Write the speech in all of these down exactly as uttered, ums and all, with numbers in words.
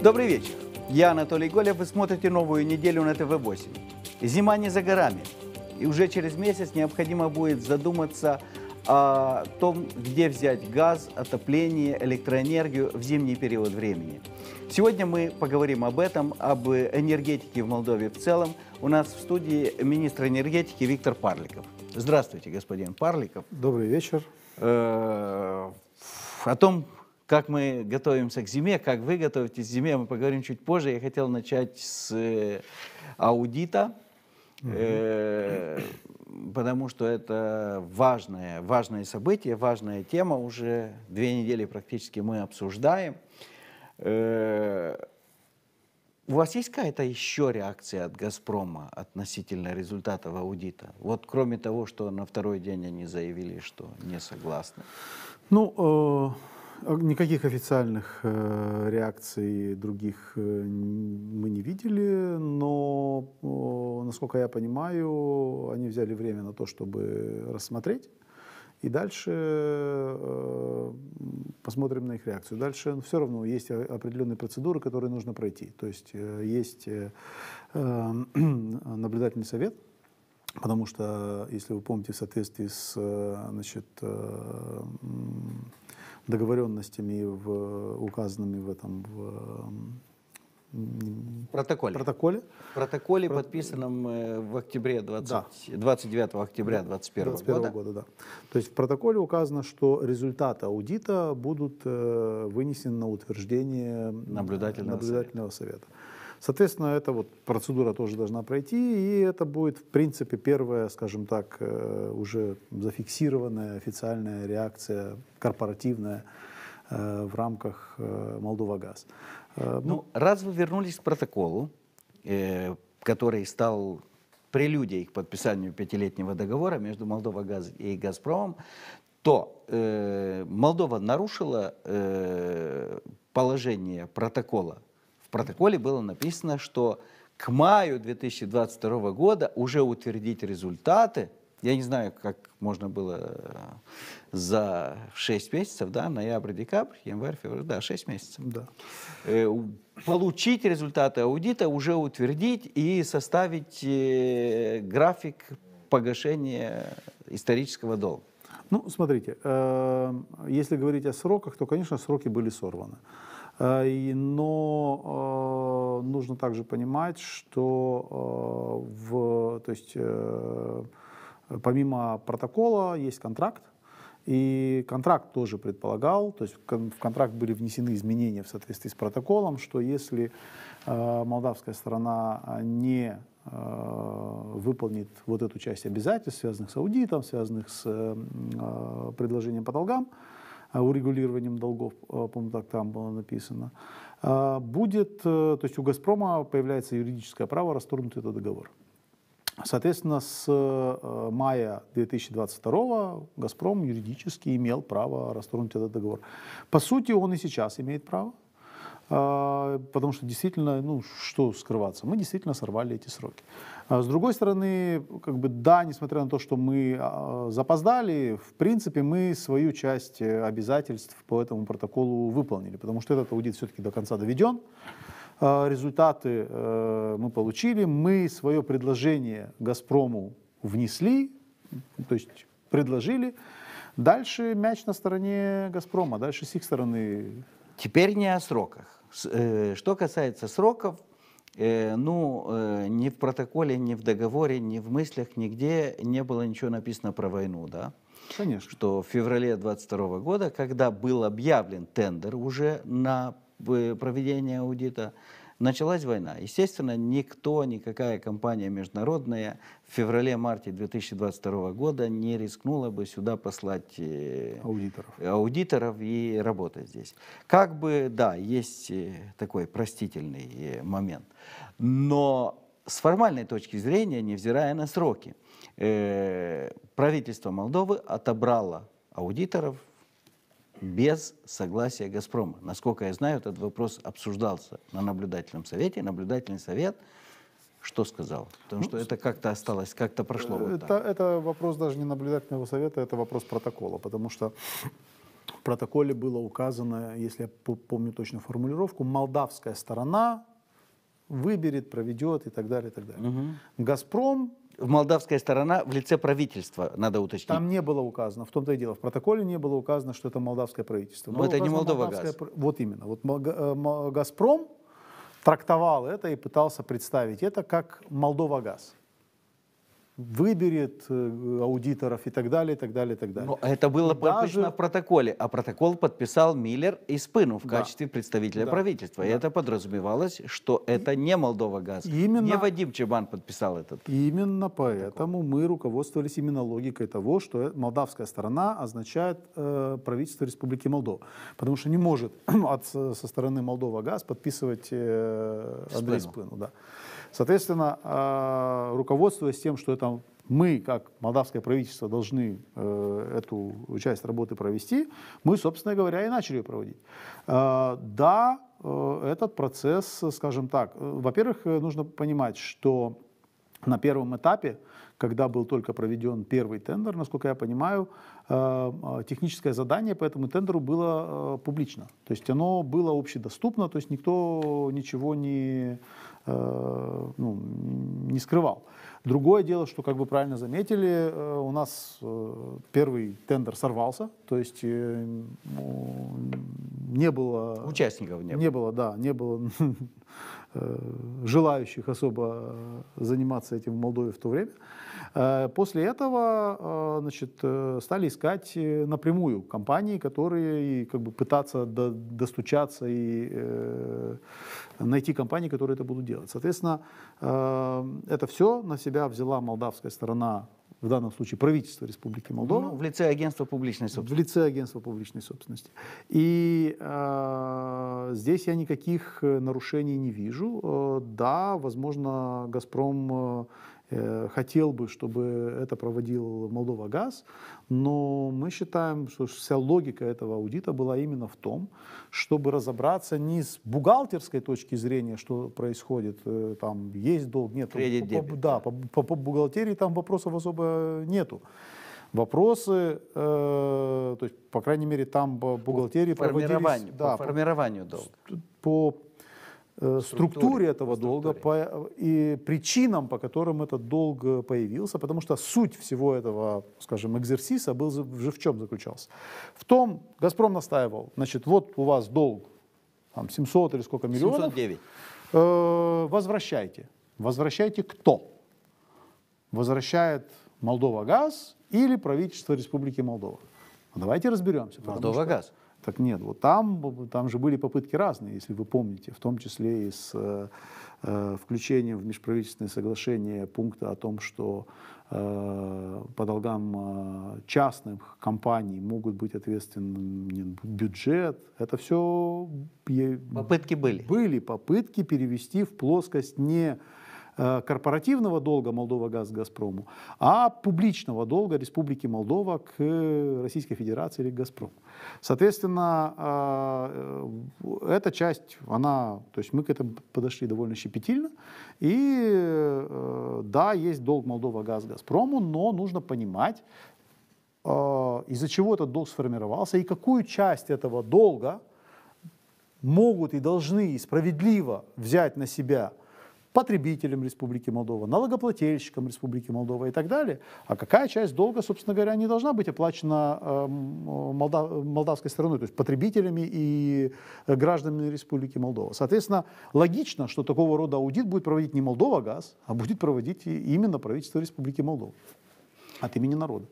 Добрый вечер. Я Анатолий Голев. Вы смотрите новую неделю на тэ вэ восемь. Зима не за горами. И уже через месяц необходимо будет задуматься о том, где взять газ, отопление, электроэнергию в зимний период времени. Сегодня мы поговорим об этом, об энергетике в Молдове в целом. У нас в студии министр энергетики Виктор Парликов. Здравствуйте, господин Парликов. Добрый вечер. О том, как мы готовимся к зиме, как вы готовитесь к зиме, мы поговорим чуть позже. Я хотел начать с аудита, угу. э, потому что это важное, важное событие, важная тема. Уже две недели практически мы обсуждаем. Э, у вас есть какая-то еще реакция от «Газпрома» относительно результатов аудита? Вот кроме того, что на второй день они заявили, что не согласны. Ну, э, никаких официальных э, реакций других э, мы не видели, но, э, насколько я понимаю, они взяли время на то, чтобы рассмотреть. И дальше э, посмотрим на их реакцию. Дальше все равно есть определенные процедуры, которые нужно пройти. То есть э, есть э, э, наблюдательный совет, потому что, если вы помните, в соответствии с значит, э, договоренностями, в, указанными в этом в, протоколе. протоколе, протоколе Про... подписанном в октябре двадцать, да. двадцать девятого октября двадцать первого года. года да. То есть в протоколе указано, что результаты аудита будут э, вынесены на утверждение наблюдательного, наблюдательного совета. совета. Соответственно, эта вот процедура тоже должна пройти, и это будет, в принципе, первая, скажем так, э, уже зафиксированная официальная реакция корпоративная э, в рамках э, «Молдова-Газ». Ну, ну, раз вы вернулись к протоколу, э, который стал прелюдией к подписанию пятилетнего договора между «Молдова-Газ» и «Газпромом», то э, Молдова нарушила э, положение протокола. В протоколе было написано, что к маю две тысячи двадцать второго года уже утвердить результаты. Я не знаю, как можно было за шесть месяцев, да, ноябрь, декабрь, январь, февраль, да, шесть месяцев. Да. Э, получить результаты аудита, уже утвердить и составить э, график погашения исторического долга. Ну, смотрите, э, если говорить о сроках, то, конечно, сроки были сорваны. Э, но э, нужно также понимать, что э, в, то есть, э, помимо протокола есть контракт, и контракт тоже предполагал, то есть в контракт были внесены изменения в соответствии с протоколом, что если э, молдавская сторона не э, выполнит вот эту часть обязательств, связанных с аудитом, связанных с э, предложением по долгам, э, урегулированием долгов, э, по-моему, так там было написано, э, будет, э, то есть у «Газпрома» появляется юридическое право расторгнуть этот договор. Соответственно, с мая две тысячи двадцать второго «Газпром» юридически имел право расторгнуть этот договор. По сути, он и сейчас имеет право, потому что действительно, ну, что скрываться, мы действительно сорвали эти сроки. С другой стороны, как бы, да, несмотря на то, что мы запоздали, в принципе, мы свою часть обязательств по этому протоколу выполнили, потому что этот аудит все-таки до конца доведен. Результаты э, мы получили, мы свое предложение «Газпрому» внесли, то есть предложили. Дальше мяч на стороне «Газпрома», дальше с их стороны. Теперь не о сроках. Что касается сроков, э, ну, э, ни в протоколе, ни в договоре, ни в мыслях, нигде не было ничего написано про войну, да? Конечно. Что в феврале двадцать второго года, когда был объявлен тендер уже на проведения аудита, началась война. Естественно, никто, никакая компания международная в феврале-марте две тысячи двадцать второго года не рискнула бы сюда послать аудиторов. аудиторов и работать здесь. Как бы, да, есть такой простительный момент. Но с формальной точки зрения, невзирая на сроки, правительство Молдовы отобрало аудиторов без согласия «Газпрома». Насколько я знаю, этот вопрос обсуждался на наблюдательном совете. Наблюдательный совет что сказал? Потому что ну, это как-то осталось, как-то прошло. Вот это, это вопрос даже не наблюдательного совета, это вопрос протокола. Потому что протоколе было указано, если я помню точно формулировку, молдавская сторона выберет, проведет и так далее, и так далее. Угу. «Газпром». Молдавская сторона в лице правительства, надо уточнить. Там не было указано, в том-то и дело, в протоколе не было указано, что это молдавское правительство. Но это не Молдова-газ. Вот именно. Вот «Газпром» трактовал это и пытался представить это как Молдова-газ. Выберет аудиторов и так далее, и так далее, и так далее. Но это было и подписано даже... в протоколе, а протокол подписал Миллер и Спыну в да. качестве представителя да. правительства. И да. это подразумевалось, что это и... не Молдова-газ. Именно... Не Вадим Чебан подписал этот. Именно поэтому мы руководствовались именно логикой того, что молдавская сторона означает э, правительство Республики Молдова. Потому что не может от, со стороны Молдова-газ подписывать э, Андрей Спыну. Да. Соответственно, э, руководствуясь тем, что это мы, как молдавское правительство, должны э, эту часть работы провести, мы, собственно говоря, и начали ее проводить. Э, да, э, этот процесс, скажем так, э, во-первых, нужно понимать, что на первом этапе, когда был только проведен первый тендер, насколько я понимаю, э, техническое задание по этому тендеру было э, публично. То есть оно было общедоступно, то есть никто ничего не, э, ну, не скрывал. Другое дело, что, как вы правильно заметили, э, у нас э, первый тендер сорвался, то есть э, не было... Участников не было. Не было, да, не было желающих особо заниматься этим в Молдове в то время. После этого, значит, стали искать напрямую компании, которые как бы пытаться до, достучаться и э, найти компании, которые это будут делать. Соответственно, э, это все на себя взяла молдавская сторона, в данном случае правительство Республики Молдова. Ну, в лице агентства публичной собственности. В лице агентства публичной собственности. И э, здесь я никаких нарушений не вижу. Э, да, возможно, «Газпром» э, хотел бы, чтобы это проводил Молдова-газ, но мы считаем, что вся логика этого аудита была именно в том, чтобы разобраться не с бухгалтерской точки зрения, что происходит, э, там есть долг, нет. Кредит, по, по, да, по, по, по бухгалтерии там вопросов особо нету. Вопросы, э, то есть, по крайней мере, там по бухгалтерии по формированию, да, по формированию долга. По э, структуре, структуре этого по долга по, и причинам, по которым этот долг появился, потому что суть всего этого, скажем, экзерсиса был же в чем заключался? В том, «Газпром» настаивал, значит, вот у вас долг там, семьсот или сколько миллионов, семьсот девять. Э, возвращайте. Возвращайте кто? Возвращает Молдова-газ или правительство Республики Молдова? Ну, давайте разберемся. Молдова-газ. Так нет, вот там, там же были попытки разные, если вы помните, в том числе и с э, включением в межправительственное соглашение пункта о том, что э, по долгам э, частных компаний могут быть ответственны бюджет. Это все... Попытки были. Были попытки перевести в плоскость не корпоративного долга Молдова-газ Газпрому, а публичного долга Республики Молдова к Российской Федерации или к Газпрому. Соответственно, эта часть, она, то есть мы к этому подошли довольно щепетильно. И да, есть долг Молдова-газ Газпрому, но нужно понимать, из-за чего этот долг сформировался и какую часть этого долга могут и должны справедливо взять на себя потребителям Республики Молдова, налогоплательщикам Республики Молдова и так далее. А какая часть долга, собственно говоря, не должна быть оплачена э, молдав, молдавской стороной, то есть потребителями и гражданами Республики Молдова. Соответственно, логично, что такого рода аудит будет проводить не Молдова-газ, а будет проводить именно правительство Республики Молдова от имени народа.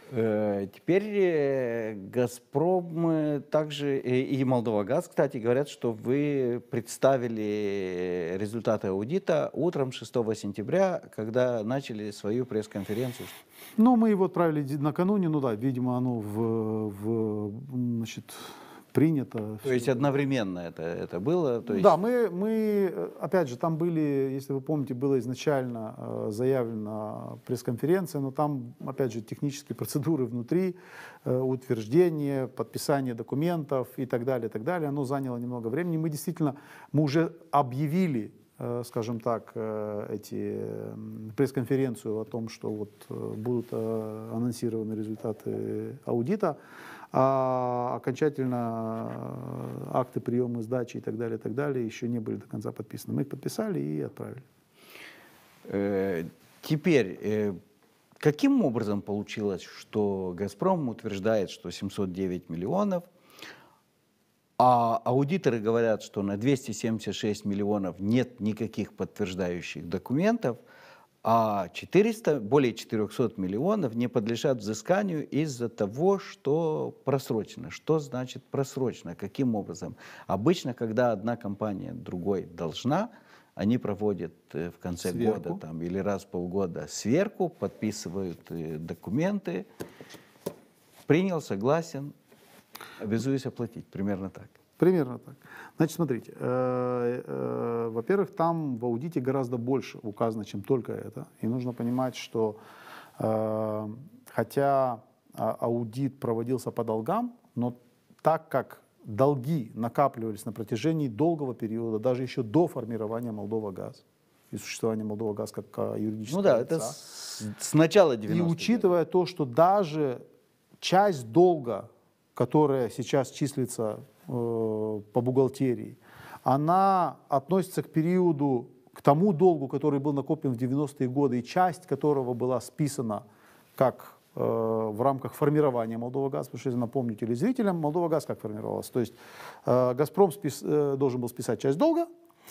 Теперь «Газпром» также и «Молдова-газ», кстати, говорят, что вы представили результаты аудита утром шестого сентября, когда начали свою пресс-конференцию. Ну, мы его отправили накануне, ну да, видимо, оно в, в значит, принято. То есть одновременно это, это было? То есть... Да, мы, мы, опять же, там были, если вы помните, было изначально э, заявлена пресс-конференция, но там, опять же, технические процедуры внутри, э, утверждение, подписание документов и так далее, и так далее. Оно заняло немного времени. Мы действительно, мы уже объявили, э, скажем так, э, эти э, пресс-конференцию о том, что вот э, будут э, анонсированы результаты аудита. а окончательно акты приема, сдачи и так далее, и так далее еще не были до конца подписаны. Мы их подписали и отправили. Теперь, каким образом получилось, что «Газпром» утверждает, что семьсот девять миллионов, а аудиторы говорят, что на двести семьдесят шесть миллионов нет никаких подтверждающих документов, а четыреста, более четырехсот миллионов не подлежат взысканию из-за того, что просрочено. Что значит просрочено? Каким образом? Обычно, когда одна компания другой должна, они проводят в конце сверку. года там, или раз в полгода сверку, подписывают документы. Принял, согласен, обязуюсь оплатить. Примерно так. Примерно так. Значит, смотрите, э, э, во-первых, там в аудите гораздо больше указано, чем только это. И нужно понимать, что э, хотя аудит проводился по долгам, но так как долги накапливались на протяжении долгого периода, даже еще до формирования «Молдова-Газ» и существования «Молдова-Газ» как юридического Ну да, лица. это с, с начала девяностых. И учитывая то, что даже часть долга, которая сейчас числится э, по бухгалтерии, она относится к периоду, к тому долгу, который был накоплен в девяностые годы, и часть которого была списана как э, в рамках формирования «Молдова-Газ», потому что, если напомню телезрителям, «Молдова-Газ» как формировалась. То есть э, «Газпром» спис, э, должен был списать часть долга,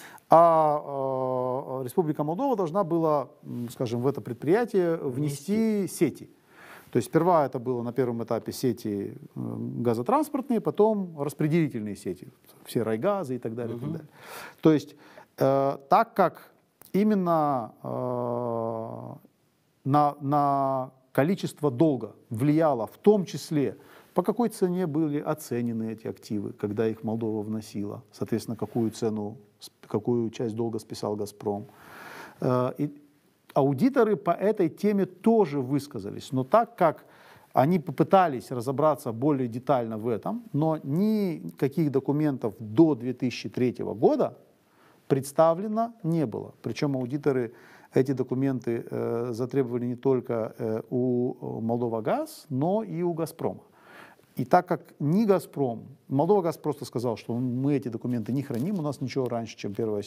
а э, Республика Молдова должна была, скажем, в это предприятие внести, внести сети. То есть сперва это было на первом этапе сети газотранспортные, потом распределительные сети, все райгазы и так далее. Uh-huh. И так далее. То есть э, так как именно э, на, на количество долга влияло в том числе, по какой цене были оценены эти активы, когда их Молдова вносила, соответственно, какую цену, какую часть долга списал «Газпром». Э, и, Аудиторы по этой теме тоже высказались, но так как они попытались разобраться более детально в этом, но никаких документов до две тысячи третьего года представлено не было. Причем аудиторы эти документы э, затребовали не только э, у «Молдова-Газ», но и у «Газпрома». И так как ни «Газпром», «Молдова-Газ» просто сказал, что мы эти документы не храним, у нас ничего раньше, чем первого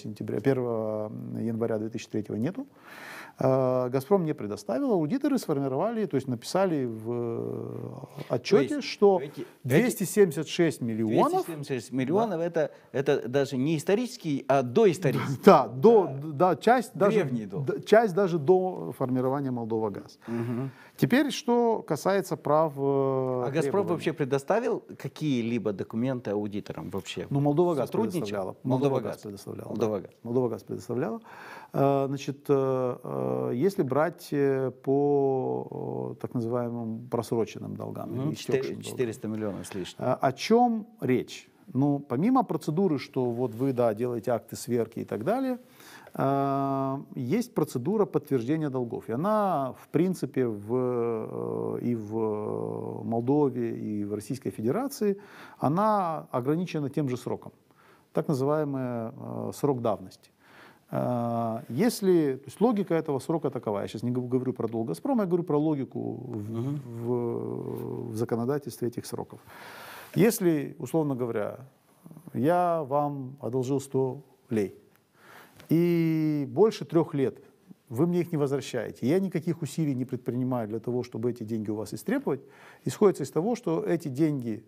января две тысячи третьего нету, «Газпром» не предоставил, аудиторы сформировали, то есть написали в отчете, есть, что эти, двести семьдесят шесть миллионов... двести семьдесят шесть миллионов, да. это, это даже не исторический, а доисторический. Да, до, да, часть, даже, до. часть даже до формирования «Молдова-Газ». Угу. Теперь, что касается прав... А «Газпром» вообще предоставил какие-либо документы аудиторам вообще? Ну, «Молдова-Газ» предоставляла. «Молдова-Газ» предоставляла. «Молдова-Газ». Да. «Молдова-Газ» предоставляла. Значит, если брать по так называемым просроченным долгам, ну, четыреста миллионов с лишним. О чем речь? Ну, помимо процедуры, что вот вы, да, делаете акты сверки и так далее, есть процедура подтверждения долгов. И она, в принципе, в, и в Молдове, и в Российской Федерации, она ограничена тем же сроком. Так называемый срок давности. Если, то есть логика этого срока такова, я сейчас не говорю про долг «Газпрома», я говорю про логику в, uh-huh. в, в законодательстве этих сроков. Если, условно говоря, я вам одолжил сто лей, и больше трех лет вы мне их не возвращаете, я никаких усилий не предпринимаю для того, чтобы эти деньги у вас истребовать, исходится из того, что эти деньги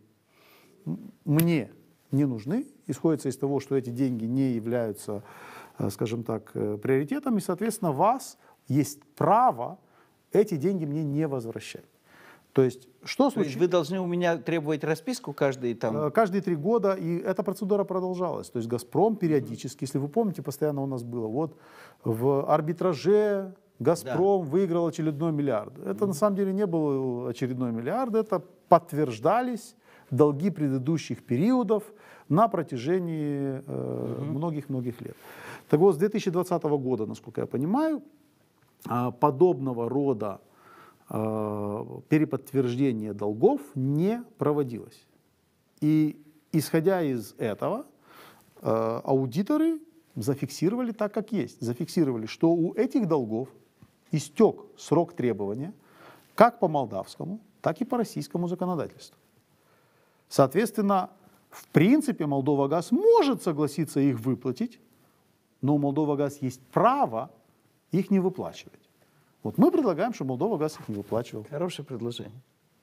мне не нужны, исходится из того, что эти деньги не являются, скажем так, приоритетом, и, соответственно, у вас есть право эти деньги мне не возвращать. То есть, что случилось? Вы должны у меня требовать расписку каждые там... Каждые три года, и эта процедура продолжалась. То есть «Газпром» периодически, если вы помните, постоянно у нас было, вот в арбитраже «Газпром» да. выиграл очередной миллиард. Это mm-hmm. на самом деле не был очередной миллиард, это подтверждались долги предыдущих периодов на протяжении многих-многих э, mm-hmm. лет. Так вот, с две тысячи двадцатого года, насколько я понимаю, подобного рода переподтверждение долгов не проводилось. И исходя из этого, аудиторы зафиксировали так, как есть. Зафиксировали, что у этих долгов истек срок требования как по молдавскому, так и по российскому законодательству. Соответственно, в принципе, Молдова-Газ может согласиться их выплатить, но у Молдова-Газ есть право их не выплачивать. Вот мы предлагаем, чтобы Молдова-Газ их не выплачивал. Хорошее предложение.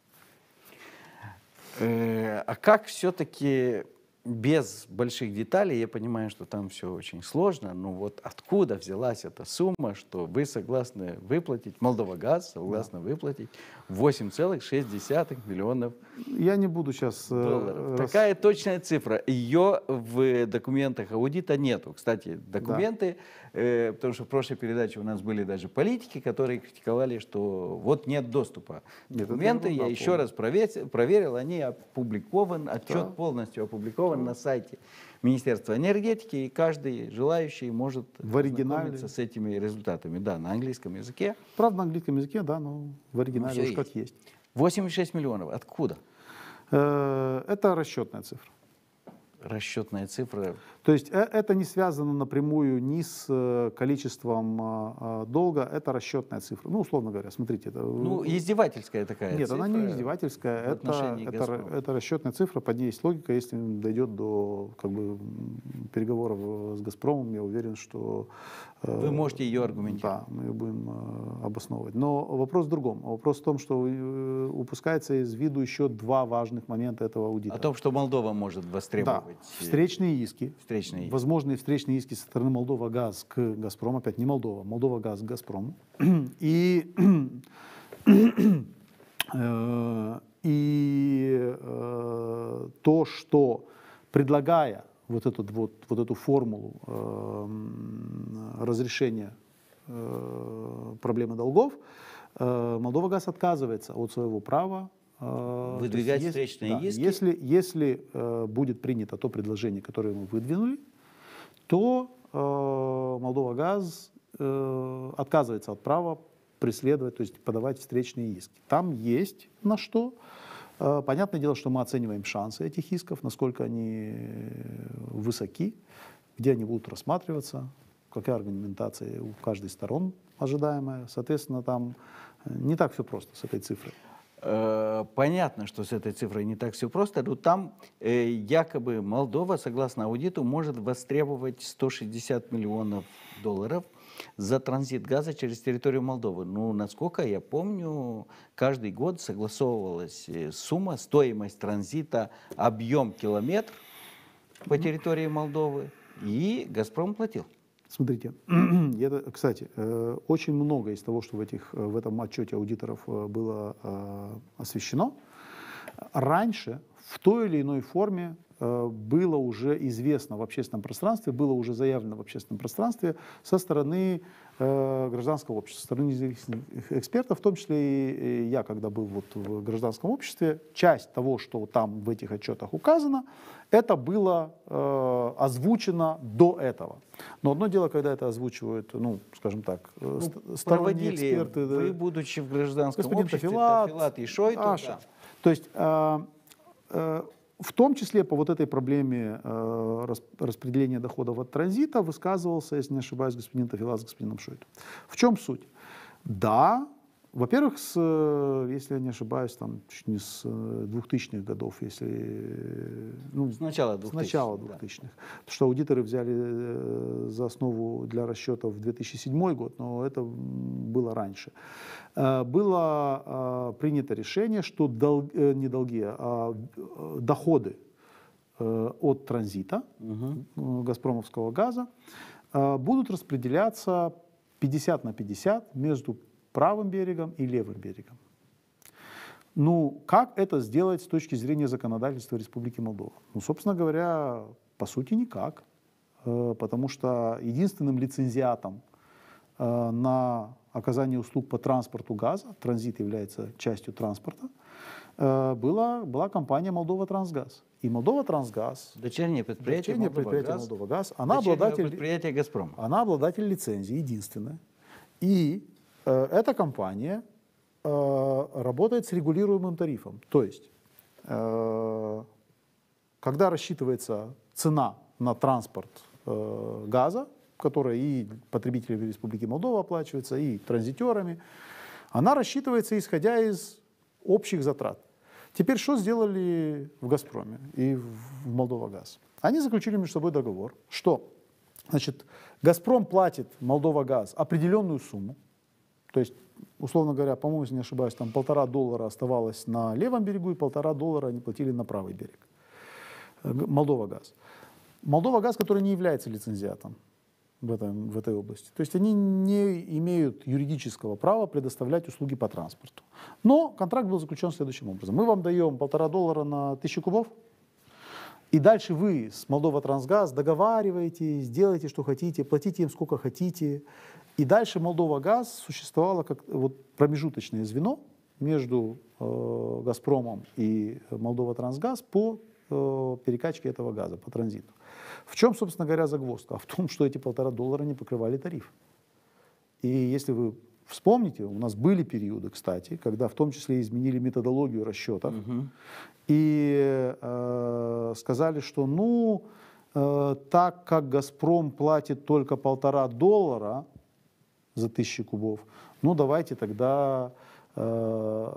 Э, а как все-таки без больших деталей, я понимаю, что там все очень сложно, но вот откуда взялась эта сумма, что вы согласны выплатить, Молдова-Газ согласна выплатить восемь целых шесть десятых миллионов Я не буду сейчас... долларов? Такая точная цифра. Ее в документах аудита нету. Кстати, документы, да. э, потому что в прошлой передаче у нас были даже политики, которые критиковали, что вот нет доступа. Нет, документы, я еще раз проверил, проверил, они опубликованы, отчет да. полностью опубликован на сайте Министерства энергетики, и каждый желающий может в оригинале с этими результатами. Да, на английском языке. Правда, на английском языке, да, но в оригинале уж как есть. восемьдесят шесть миллионов. Откуда? Это расчетная цифра. Расчетная цифра. То есть это не связано напрямую ни с количеством долга, это расчетная цифра. Ну, условно говоря, смотрите. Это... Ну, издевательская такая Нет, цифра. она не издевательская, это, это, это расчетная цифра, под ней есть логика. Если дойдет до как бы, переговоров с «Газпромом», я уверен, что... Вы можете ее аргументировать. Да, мы ее будем обосновывать. Но вопрос в другом. Вопрос в том, что упускается из виду еще два важных момента этого аудита. О том, что Молдова может востребовать. Да, встречные иски. Встречные иски. Возможные встречные иски со стороны Молдова-Газ к «Газпрому». Опять не Молдова, Молдова-Газ к «Газпрому». И, и то, что, предлагая вот, этот, вот, вот эту формулу э, разрешения э, проблемы долгов, э, Молдова-Газ отказывается от своего права э, выдвигать есть, встречные да, иски. Если, если э, будет принято то предложение, которое мы выдвинули, то э, Молдова-Газ э, отказывается от права преследовать, то есть подавать встречные иски. Там есть на что. Понятное дело, что мы оцениваем шансы этих исков, насколько они высоки, где они будут рассматриваться, какая аргументация у каждой сторон ожидаемая. Соответственно, там не так все просто с этой цифрой. Понятно, что с этой цифрой не так все просто, но там э, якобы Молдова, согласно аудиту, может востребовать сто шестьдесят миллионов долларов за транзит газа через территорию Молдовы. Ну, насколько я помню, каждый год согласовывалась сумма, стоимость транзита, объем километр по территории Молдовы, и «Газпром» платил. Смотрите, это, кстати, очень много из того, что в, этих, в этом отчете аудиторов было освещено, раньше в той или иной форме было уже известно в общественном пространстве, было уже заявлено в общественном пространстве со стороны э, гражданского общества, со стороны независимых экспертов, в том числе и я, когда был вот в гражданском обществе, часть того, что там в этих отчетах указано, это было э, озвучено до этого. Но одно дело, когда это озвучивают, ну, скажем так, ну, сторонние эксперты. Вы, будучи в гражданском господин обществе, Тафилат, Тафилат и Шойту, да. То есть э, э, в том числе по вот этой проблеме э, распределения доходов от транзита высказывался, если не ошибаюсь, господин Тафилат с господином Шойту. В чем суть? Да, во-первых, с, если я не ошибаюсь, там, чуть не с двухтысячных годов, если... Ну, с начала двухтысячных. С начала двухтысячных. Да. Потому что аудиторы взяли за основу для расчетов две тысячи седьмой год, но это было раньше. Было принято решение, что дол... не долги, а доходы от транзита угу. газпромовского газа будут распределяться пятьдесят на пятьдесят между правым берегом и левым берегом. Ну, как это сделать с точки зрения законодательства Республики Молдова? Ну, собственно говоря, по сути, никак. Потому что единственным лицензиатом на оказание услуг по транспорту газа, транзит является частью транспорта, была, была компания «Молдова-Трансгаз». И «Молдова-Трансгаз», дочернее предприятие, дочернее предприятие «Молдова-Газ», она обладатель, обладатель, «Газпрома». Она обладатель лицензии, единственная. И э, эта компания э, работает с регулируемым тарифом. То есть, э, когда рассчитывается цена на транспорт э, газа, которая и потребителями Республики Молдова оплачивается, и транзитерами, она рассчитывается исходя из общих затрат. Теперь что сделали в «Газпроме» и в «Молдова-газ»? Они заключили между собой договор, что, значит, «Газпром» платит «Молдова-газ» определенную сумму, то есть, условно говоря, по-моему, если не ошибаюсь, там полтора доллара оставалось на левом берегу и полтора доллара они платили на правый берег. «Молдова-газ». «Молдова-газ», который не является лицензиатом в, этом, в этой области. То есть они не имеют юридического права предоставлять услуги по транспорту. Но контракт был заключен следующим образом. Мы вам даем полтора доллара на тысячу кубов, и дальше вы с «Молдова-Трансгаз» договариваетесь, делаете, что хотите, платите им сколько хотите. И дальше «Молдова-Газ» существовало как вот промежуточное звено между э, «Газпромом» и «Молдова-Трансгаз» по э, перекачке этого газа, по транзиту. В чем, собственно говоря, загвоздка? А в том, что эти полтора доллара не покрывали тариф. И если вы вспомните, у нас были периоды, кстати, когда в том числе изменили методологию расчетов угу. и э, сказали, что ну, э, так как «Газпром» платит только полтора доллара за тысячу кубов, ну давайте тогда э,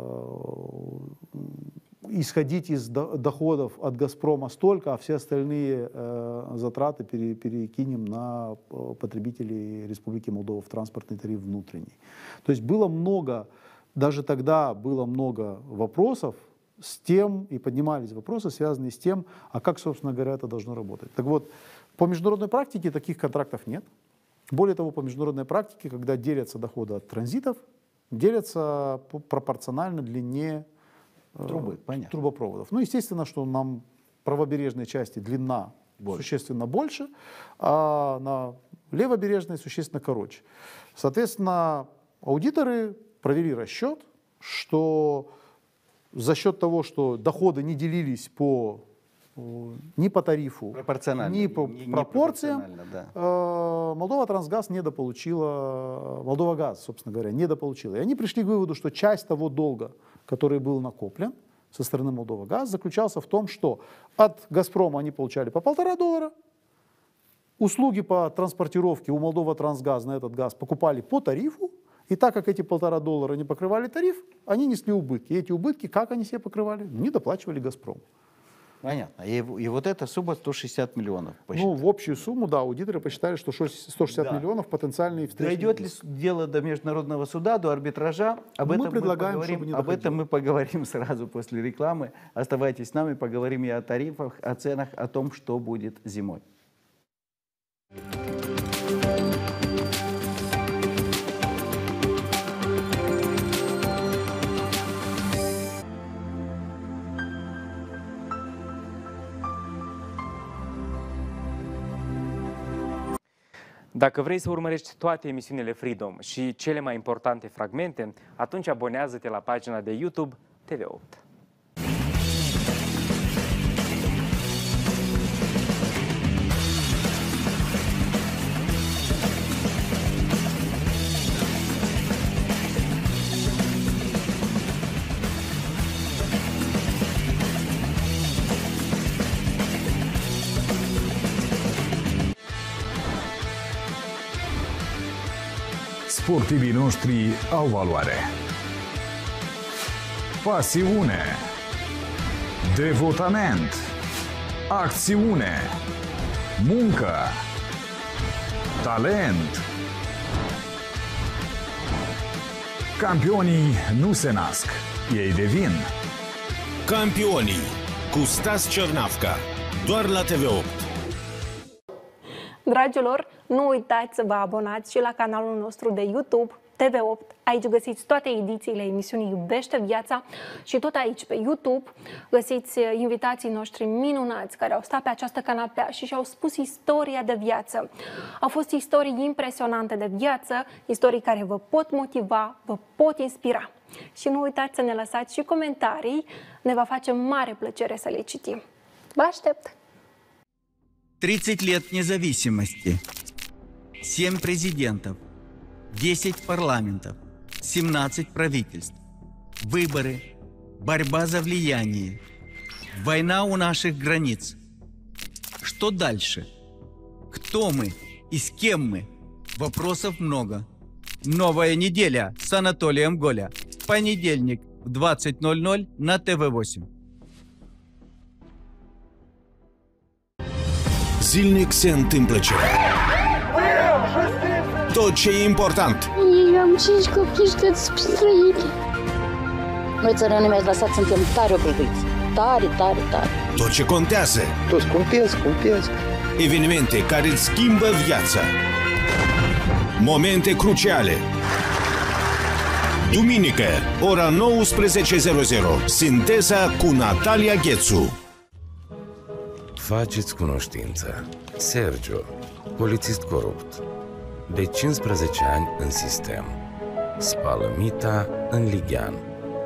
исходить из доходов от «Газпрома» столько, а все остальные э, затраты пере, перекинем на потребителей Республики Молдова в транспортный тариф внутренний. То есть было много, даже тогда было много вопросов с тем, и поднимались вопросы, связанные с тем, а как, собственно говоря, это должно работать. Так вот, по международной практике таких контрактов нет. Более того, по международной практике, когда делятся доходы от транзитов, делятся пропорционально длине Трубы, понятно. трубопроводов. Ну, естественно, что нам правобережной части длина больше. существенно больше, а на левобережной существенно короче. Соответственно, аудиторы провели расчет, что за счет того, что доходы не делились по, ни по тарифу, ни по не, пропорциям, не да. Молдова-Трансгаз недополучила, Молдова-Газ, собственно говоря, недополучила. И они пришли к выводу, что часть того долга, который был накоплен со стороны Молдова-Газ, заключался в том, что от «Газпрома» они получали по полтора доллара, услуги по транспортировке у Молдова-Трансгаз на этот газ покупали по тарифу, и так как эти полтора доллара не покрывали тариф, они несли убытки. И эти убытки, как они себе покрывали? Не доплачивали «Газпрому». Понятно. И, и вот эта сумма сто шестьдесят миллионов. Ну, в общую сумму, да, аудиторы посчитали, что сто шестьдесят да. миллионов потенциальные встречные. Дойдет ли дело до международного суда, до арбитража? Об мы этом предлагаем, мы поговорим, чтобы не об этом мы поговорим сразу после рекламы. Оставайтесь с нами, поговорим и о тарифах, о ценах, о том, что будет зимой. Dacă vrei să urmărești toate emisiunile Freedom și cele mai importante fragmente, atunci abonează-te la pagina de YouTube T V opt. Sportivii noștri au valoare, pasiune, devotament, acțiune, muncă, talent. Campionii nu se nasc, ei devin. Campionii cu Stas Cernavca, doar la T V opt. Dragilor, nu uitați să vă abonați și la canalul nostru de YouTube T V opt. Aici găsiți toate edițiile emisiunii Iubește Viața și tot aici pe YouTube găsiți invitații noștri minunați care au stat pe această canapea și și-au spus istoria de viață. Au fost istorii impresionante de viață, istorii care vă pot motiva, vă pot inspira. Și nu uitați să ne lăsați și comentarii, ne va face mare plăcere să le citim. Vă aștept! тридцать лет независимости, семь президентов, десять парламентов, семнадцать правительств, выборы, борьба за влияние, война у наших границ. Что дальше? Кто мы и с кем мы? Вопросов много. Новая неделя с Анатолием Голя. Понедельник, в двадцать ноль ноль на тэ вэ восемь. Zilnic se întâmplă ceva. Tot ce e important. Eu am cinci copii și toți străini. Noi țărănii mi-ați lăsat, suntem tare obrăduiți. Tare, tare, tare. Tot ce contează. Toți cumpesc, cumpesc. Evenimente care îți schimbă viața. Momente cruciale. Duminică, ora nouăsprezece zero zero. Sinteza cu Natalia Ghețu. Faceți cunoștință. Sergio, polițist corupt. De cincisprezece ani în sistem. Spală mita în Lighean.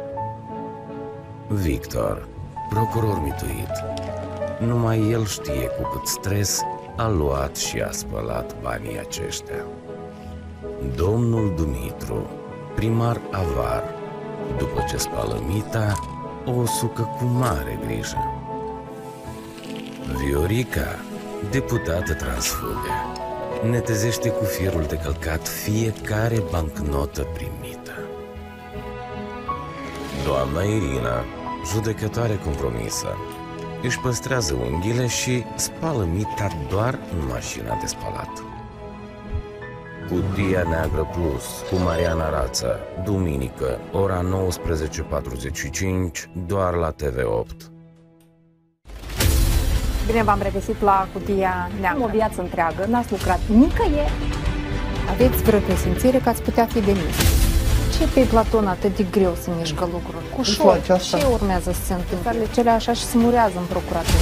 Victor, procuror mituit. Numai el știe cu cât stres a luat și a spălat banii aceștia. Domnul Dumitru, primar avar, după ce spală mita, o usucă cu mare grijă. Viorica, deputată transfugă, netezește cu fierul de călcat fiecare bancnotă primită. Doamna Irina, judecătoare compromisă, își păstrează unghiile și spală mita doar în mașina de spălat. Cutia Neagră Plus cu Mariana Rață, duminică, ora nouăsprezece patruzeci și cinci, doar la T V opt. Bine v-am regăsit la Cutia Neagră. O viață întreagă, n-ați lucrat nicăieri. Aveți vreo presimțire că ați putea fi demis. Ce pe Platon atât de greu să mișcă lucruri? Ușor. Ce urmează să se întâmple? Cele așa și se murează în procuratură.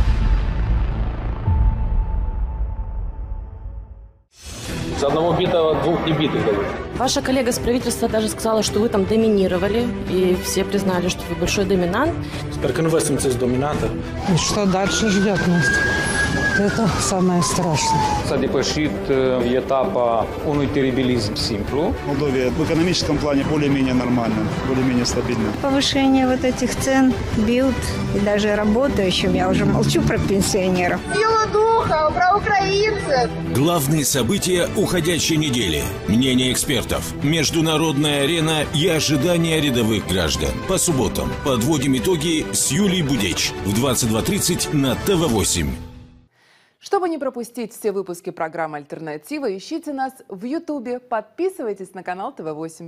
С одного битого двух не битых дают. Ваша коллега с правительства даже сказала, что вы там доминировали, и все признали, что вы большой доминант. Sper că nu vă simțiți dominată. И что дальше ждет нас? Это самое страшное. S-a depășit etapa unui teribilism simplu. Молдовия в экономическом плане более-менее нормально, более-менее стабильно. Повышение вот этих цен бьют, и даже работающим, я уже молчу про пенсионеров. Сила духа, про украинцев. Главные события уходящей недели. Мнения экспертов. Международная арена и ожидания рядовых граждан. По субботам подводим итоги с Юлией Будеч в двадцать два тридцать на тэ вэ восемь. Чтобы не пропустить все выпуски программы «Альтернатива», ищите нас в Ютубе, подписывайтесь на канал тэ вэ восемь.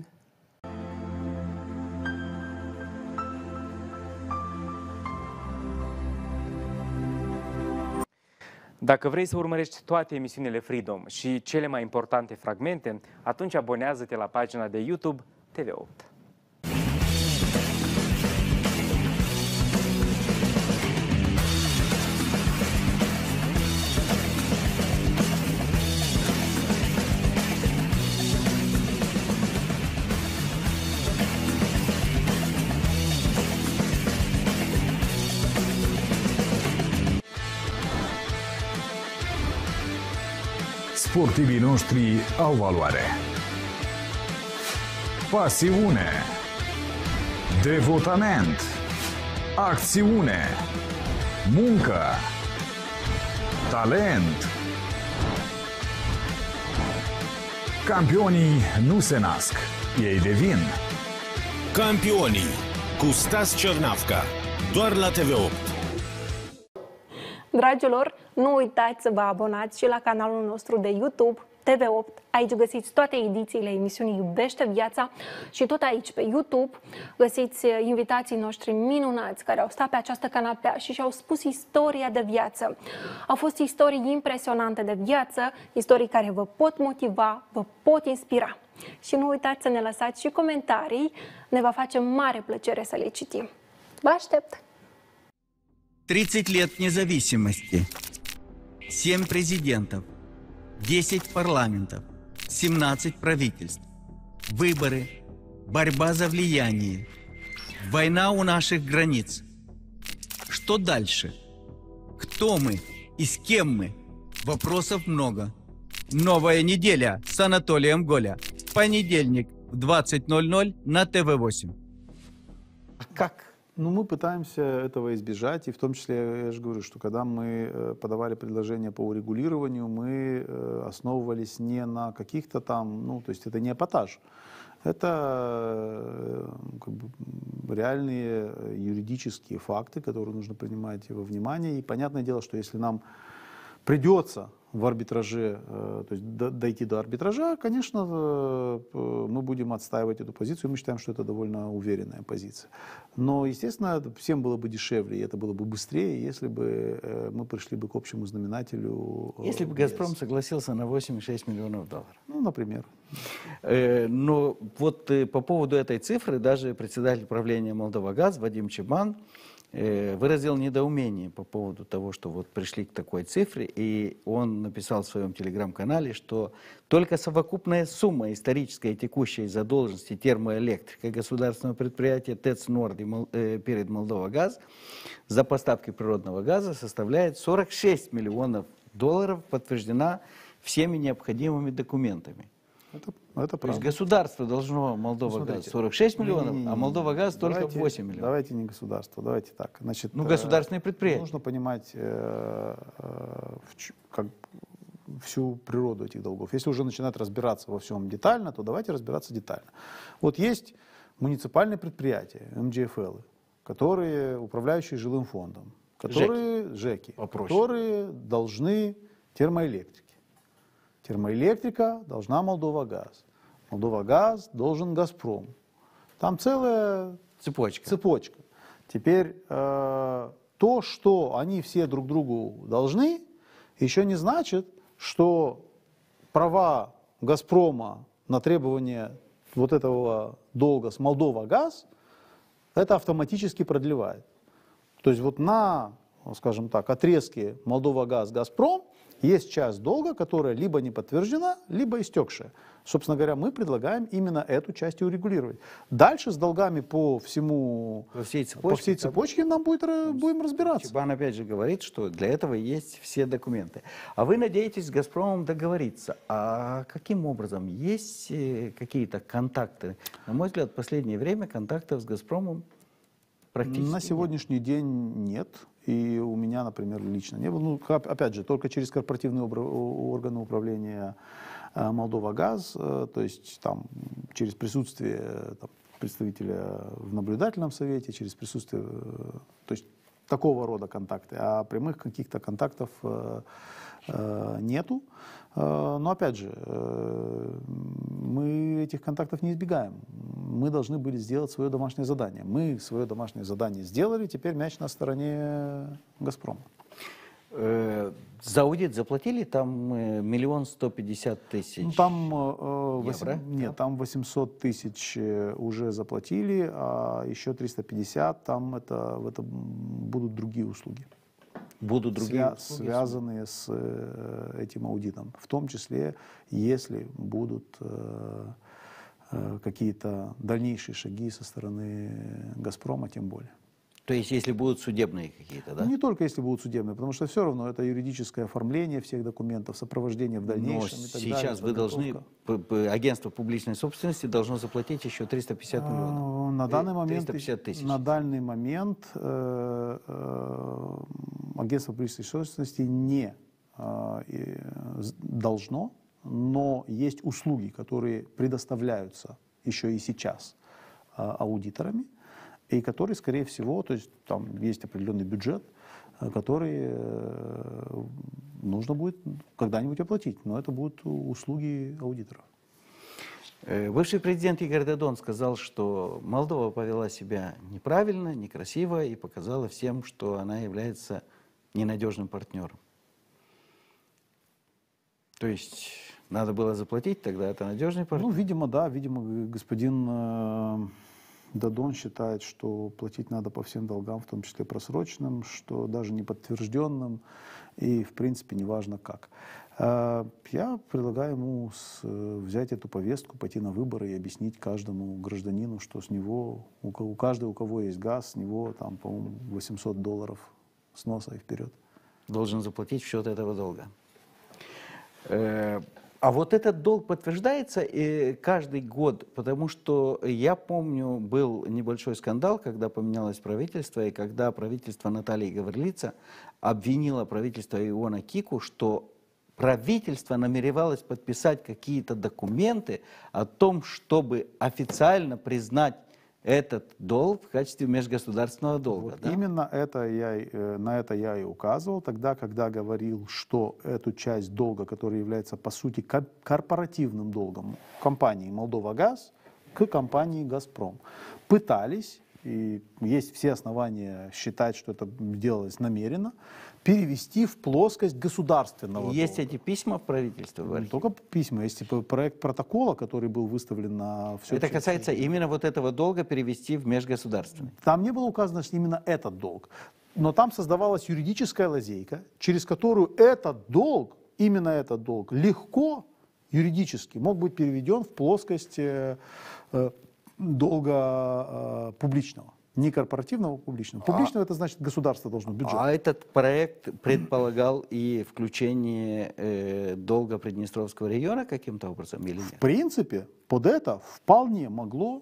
Dacă vrei să urmărești toate emisiunile Freedom și cele mai importante fragmente, atunci abonează-te la pagina de YouTube T V opt. Sportivii noștri au valoare. Pasiune. Devotament. Acțiune. Muncă. Talent. Campionii nu se nasc, ei devin. Campionii cu Stas Cernavca, doar la T V opt. Dragilor, nu uitați să vă abonați și la canalul nostru de YouTube T V opt. Aici găsiți toate edițiile emisiunii Iubește Viața și tot aici pe YouTube găsiți invitații noștri minunați care au stat pe această canapea și și-au spus istoria de viață. Au fost istorii impresionante de viață, istorii care vă pot motiva, vă pot inspira. Și nu uitați să ne lăsați și comentarii, ne va face mare plăcere să le citim. Vă aștept! тридцать лет независимости, семь президентов, десять парламентов, семнадцать правительств, выборы, борьба за влияние, война у наших границ. Что дальше? Кто мы и с кем мы? Вопросов много. Новая неделя с Анатолием Голя. Понедельник в двадцать ноль ноль на тэ вэ восемь. Как? Ну, мы пытаемся этого избежать, и в том числе, я же говорю, что когда мы подавали предложение по урегулированию, мы основывались не на каких-то там, ну, то есть это не эпатаж, Это как бы, реальные юридические факты, которые нужно принимать во внимание. И понятное дело, что если нам придется в арбитраже, то есть дойти до арбитража, конечно, мы будем отстаивать эту позицию. Мы считаем, что это довольно уверенная позиция. Но, естественно, всем было бы дешевле, и это было бы быстрее, если бы мы пришли бы к общему знаменателю. Если бы «Газпром» согласился на восемь и шесть миллионов долларов. Ну, например. Но вот по поводу этой цифры даже председатель правления «Молдовагаз» Вадим Чебан выразил недоумение по поводу того, что вот пришли к такой цифре, и он написал в своем телеграм-канале, что только совокупная сумма исторической и текущей задолженности термоэлектрика государственного предприятия ТЭЦ Норд перед Молдовагаз за поставки природного газа составляет сорок шесть миллионов долларов, подтверждена всеми необходимыми документами. Это, это То есть государство должно Молдовагаз сорок шесть миллионов, не, не, не, а Молдовагаз только давайте, восемь миллионов. Давайте не государство, давайте так. Значит, ну, государственные предприятия. Нужно понимать э, э, как, всю природу этих долгов. Если уже начинать разбираться во всем детально, то давайте разбираться детально. Вот есть муниципальные предприятия, эм джи эф эл, которые управляющие жилым фондом, которые, ЖЭКи, которые должны термоэлектрики. Термоэлектрика должна Молдовагаз. Молдовагаз должен Газпром. Там целая цепочка. цепочка. Теперь э, то, что они все друг другу должны, еще не значит, что права Газпрома на требование вот этого долга с Молдовагаз это автоматически продлевает. То есть вот на, скажем так, отрезке Молдовагаз-Газпром есть часть долга, которая либо не подтверждена, либо истекшая. Собственно говоря, мы предлагаем именно эту часть урегулировать. Дальше с долгами по всему, по всей цепочке, по всей цепочке нам будет, будем разбираться. Чебан опять же говорит, что для этого есть все документы. А вы надеетесь с «Газпромом» договориться. А каким образом? Есть какие-то контакты? На мой взгляд, в последнее время контактов с «Газпромом» практически на сегодняшний нет. день нет. И у меня, например, лично не было. Ну, опять же, только через корпоративные органы управления Молдовагаз, то есть там, через присутствие там, представителя в наблюдательном совете, через присутствие, то есть такого рода контакты. А прямых каких-то контактов нету. Но опять же, мы этих контактов не избегаем. Мы должны были сделать свое домашнее задание. Мы свое домашнее задание сделали, теперь мяч на стороне «Газпрома». За аудит заплатили там миллион сто пятьдесят тысяч? Там, восемь, нет, там восемьсот тысяч уже заплатили, а еще триста пятьдесят, там это, это будут другие услуги. Будут другие Свя- услуги, связанные с э, этим аудитом. В том числе, если будут э, э, какие-то дальнейшие шаги со стороны «Газпрома», тем более. То есть, если будут судебные какие-то, да? Ну, не только если будут судебные, потому что все равно это юридическое оформление всех документов, сопровождение в дальнейшем. Но и так сейчас далее, вы должны, агентство публичной собственности должно заплатить еще триста пятьдесят миллионов. На данный момент, триста пятьдесят тысяч. На данный момент э, э, агентство публичной собственности не э, должно, но есть услуги, которые предоставляются еще и сейчас э, аудиторами, и которые, скорее всего, то есть там есть определенный бюджет, который э, нужно будет когда-нибудь оплатить, но это будут услуги аудиторов. Бывший президент Игорь Додон сказал, что Молдова повела себя неправильно, некрасиво и показала всем, что она является ненадежным партнером. То есть надо было заплатить, тогда это надежный партнер? Ну, видимо, да, видимо, господин э, Додон считает, что платить надо по всем долгам, в том числе просроченным, что даже не подтвержденным, и, в принципе, неважно как. Я предлагаю ему взять эту повестку, пойти на выборы и объяснить каждому гражданину, что с него, у каждого, у кого есть газ, с него, там, по-моему, восемьсот долларов сноса и вперед. Должен заплатить в счет этого долга. А вот этот долг подтверждается и каждый год, потому что я помню, был небольшой скандал, когда поменялось правительство, и когда правительство Натальи Гаврилица обвинило правительство Иона Кику, что правительство намеревалось подписать какие-то документы о том, чтобы официально признать этот долг в качестве межгосударственного долга. Вот да? Именно это я, э, на это я и указывал тогда, когда говорил, что эту часть долга, которая является по сути корпоративным долгом компании «Молдова-Газ», к компании «Газпром». Пытались, и есть все основания считать, что это делалось намеренно, перевести в плоскость государственного долга. Есть эти письма в правительстве? В Не только письма, есть типа проект протокола, который был выставлен на все. Это касается именно вот этого долга перевести в межгосударственный? Там не было указано, что именно этот долг. Но там создавалась юридическая лазейка, через которую этот долг, именно этот долг, легко юридически мог быть переведен в плоскость э, э, долга э, публичного. Не корпоративного, а публичного. Публичного — это значит государство должно, бюджет. А этот проект предполагал и включение э, долга Приднестровского района каким-то образом или нет? В принципе, под это вполне могло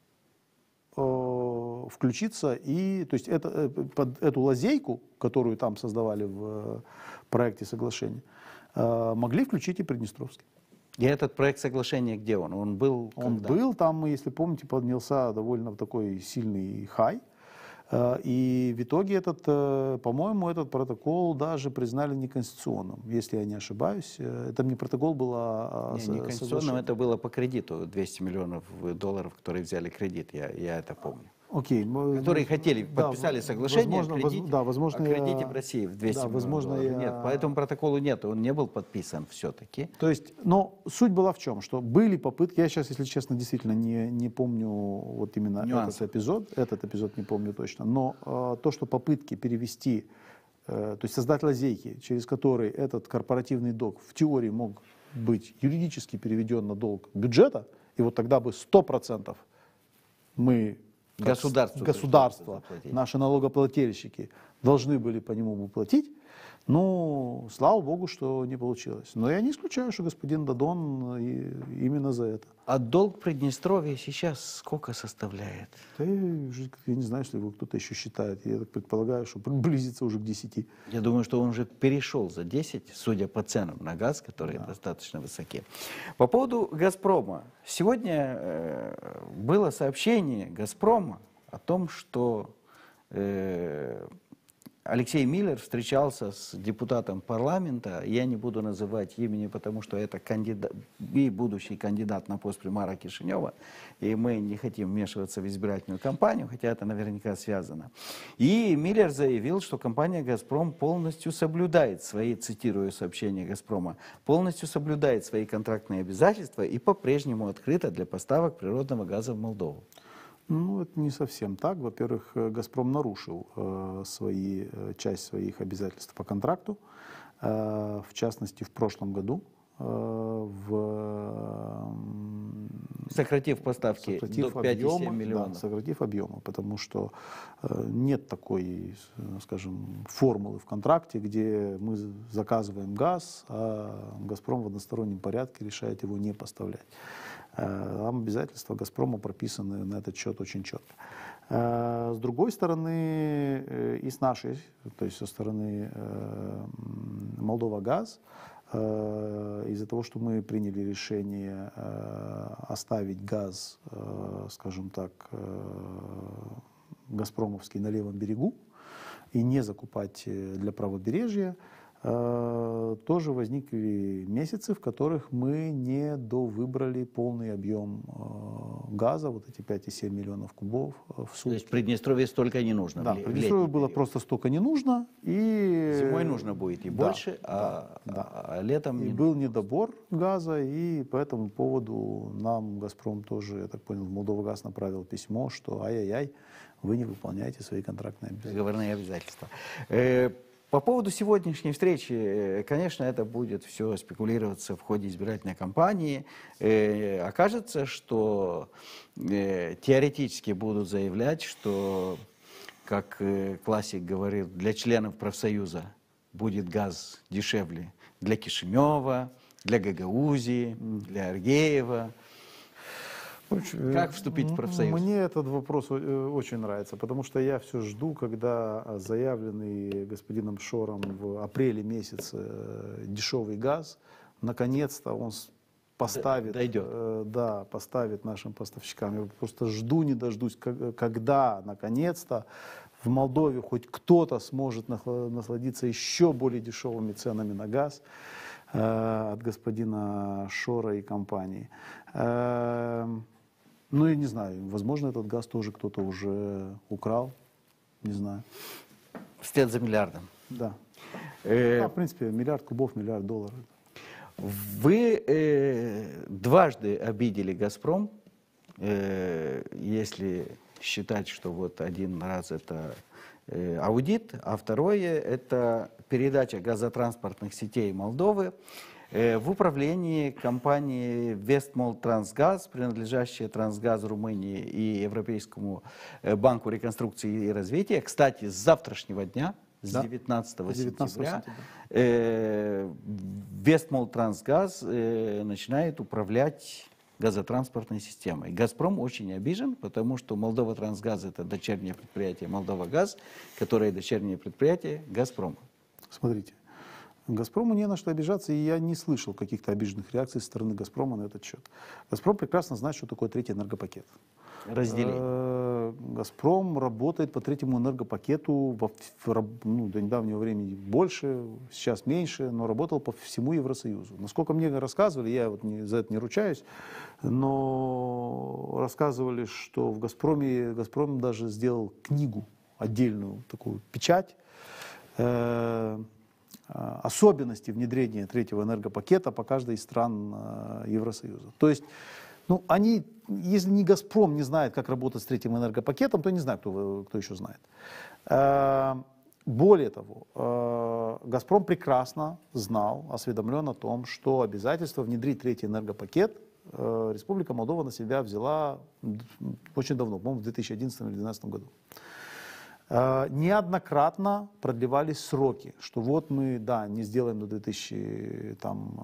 э, включиться и, то есть это, э, под эту лазейку, которую там создавали в э, проекте соглашения, э, могли включить и Приднестровский. И этот проект соглашения, где он? Он был Он когда? был, там, если помните, поднялся довольно такой сильный хай. И в итоге, этот, по-моему, этот протокол даже признали неконституционным, если я не ошибаюсь. Это не протокол был, а не, неконституционным, это было по кредиту, двести миллионов долларов, которые взяли кредит, я, я это помню. Окей. Которые хотели, да, подписали соглашение возможно, о кредите, воз, да, возможно, о кредите я, в России в двести да, возможно, миллионов долларов. Я... Нет, по этому протоколу нет, он не был подписан все-таки. То есть, но суть была в чем, что были попытки, я сейчас, если честно, действительно не, не помню вот именно Нюансов. этот эпизод, этот эпизод не помню точно, но э, то, что попытки перевести, э, то есть создать лазейки, через которые этот корпоративный долг в теории мог быть юридически переведен на долг бюджета, и вот тогда бы сто процентов мы... Государство, государство наши налогоплательщики должны были по нему платить. Ну, слава богу, что не получилось. Но я не исключаю, что господин Дадон и, именно за это. А долг Приднестровья сейчас сколько составляет? Да я, я не знаю, если его кто-то еще считает. Я так предполагаю, что приблизится уже к десяти. Я думаю, что он уже перешел за десять, судя по ценам на газ, которые Да. достаточно высоки. По поводу «Газпрома». Сегодня э, было сообщение «Газпрома» о том, что э, Алексей Миллер встречался с депутатом парламента, я не буду называть имени, потому что это кандидат, и будущий кандидат на пост примара Кишинева, и мы не хотим вмешиваться в избирательную кампанию, хотя это наверняка связано. И Миллер заявил, что компания «Газпром» полностью соблюдает свои, цитирую сообщение «Газпрома», полностью соблюдает свои контрактные обязательства и по-прежнему открыта для поставок природного газа в Молдову. Ну, это не совсем так. Во-первых, «Газпром» нарушил э, свои, э, часть своих обязательств по контракту. Э, в частности, в прошлом году. Э, в, сократив поставки сократив до пяти целых семь объема, миллионов. Да, сократив объемы, потому что э, нет такой, скажем, формулы в контракте, где мы заказываем газ, а «Газпром» в одностороннем порядке решает его не поставлять. Там обязательства «Газпрома» прописаны на этот счет очень четко. С другой стороны, и с нашей, то есть со стороны «Молдова-Газ», из-за того, что мы приняли решение оставить газ, скажем так, газпромовский на левом берегу и не закупать для правобережья, тоже возникли месяцы, в которых мы не довыбрали полный объем газа, вот эти пять целых семь миллионов кубов в сутки. То есть Приднестровье столько не нужно? Да, Приднестровью было просто столько не нужно. И... Зимой нужно будет и да, больше, а, да, да. а летом и не был недобор газа, и по этому поводу нам «Газпром» тоже, я так понял, в Молдова-Газ направил письмо, что ай-яй-яй, вы не выполняете свои контрактные обязательства. Договорные обязательства. По поводу сегодняшней встречи, конечно, это будет все спекулироваться в ходе избирательной кампании. Окажется, что теоретически будут заявлять, что, как классик говорит, для членов профсоюза будет газ дешевле для Кишинева, для Гагаузии, для Аргеева. Как вступить в профсоюз? Мне этот вопрос очень нравится, потому что я все жду, когда заявленный господином Шором в апреле месяце дешевый газ, наконец-то он поставит, Дойдет. да, поставит нашим поставщикам. Я просто жду, не дождусь, когда наконец-то в Молдове хоть кто-то сможет насладиться еще более дешевыми ценами на газ э, от господина Шора и компании. Э, ну и не знаю, возможно, этот газ тоже кто-то уже украл, не знаю. Вслед за миллиардом. Да. Э, да в принципе, миллиард кубов, миллиард долларов. Вы э, дважды обидели «Газпром», э, если считать, что вот один раз это э, аудит, а второе это передача газотранспортных сетей Молдовы э, в управлении компании Вестмолтрансгаз, принадлежащей Трансгаз Румынии и Европейскому банку реконструкции и развития. Кстати, с завтрашнего дня, с девятнадцатого сентября, э, Вестмолтрансгаз э, начинает управлять газотранспортной системой. «Газпром» очень обижен, потому что Молдова-Трансгаз — это дочернее предприятие «Молдова-Газ», которое дочернее предприятие «Газпрома». Смотрите, «Газпрому» не на что обижаться, и я не слышал каких-то обиженных реакций со стороны «Газпрома» на этот счет. «Газпром» прекрасно знает, что такое третий энергопакет. Разделение. «Газпром» работает по третьему энергопакету во, ну, до недавнего времени больше, сейчас меньше, но работал по всему Евросоюзу. Насколько мне рассказывали, я вот не, за это не ручаюсь, но рассказывали, что в «Газпроме» «Газпром» даже сделал книгу, отдельную такую печать, э, особенности внедрения третьего энергопакета по каждой из стран э, Евросоюза. То есть, ну, они, если не «Газпром» не знает, как работать с третьим энергопакетом, то не знаю, кто, кто еще знает. Э, более того, э, «Газпром» прекрасно знал, осведомлен о том, что обязательство внедрить третий энергопакет э, Республика Молдова на себя взяла очень давно, по-моему, в две тысячи одиннадцатом или две тысячи двенадцатом году. Э, неоднократно продлевались сроки, что вот мы, да, не сделаем до две тысячи там,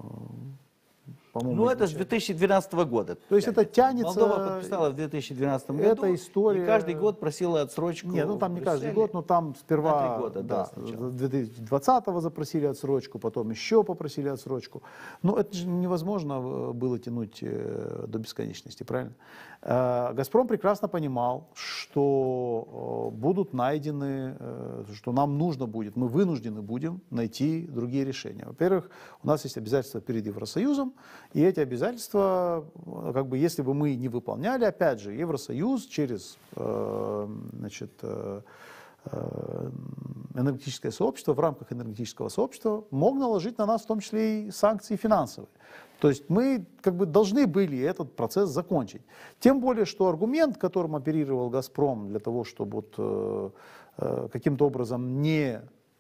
Ну, это с две тысячи двенадцатого года. То есть это тянется... Молдова подписала в две тысячи двенадцатом году, эта история... и каждый год просила отсрочку. Нет, ну там не каждый год, но там сперва... года, да, да, две тысячи двадцатого запросили отсрочку, потом еще попросили отсрочку. Но это же невозможно было тянуть до бесконечности, правильно? «Газпром» прекрасно понимал, что будут найдены, что нам нужно будет, мы вынуждены будем найти другие решения. Во-первых, у нас есть обязательства перед Евросоюзом, и эти обязательства, как бы, если бы мы не выполняли, опять же, Евросоюз через значит, энергетическое сообщество, в рамках энергетического сообщества мог наложить на нас в том числе и санкции финансовые. То есть мы как бы должны были этот процесс закончить. Тем более, что аргумент, которым оперировал «Газпром» для того, чтобы вот, э, э, каким-то образом не,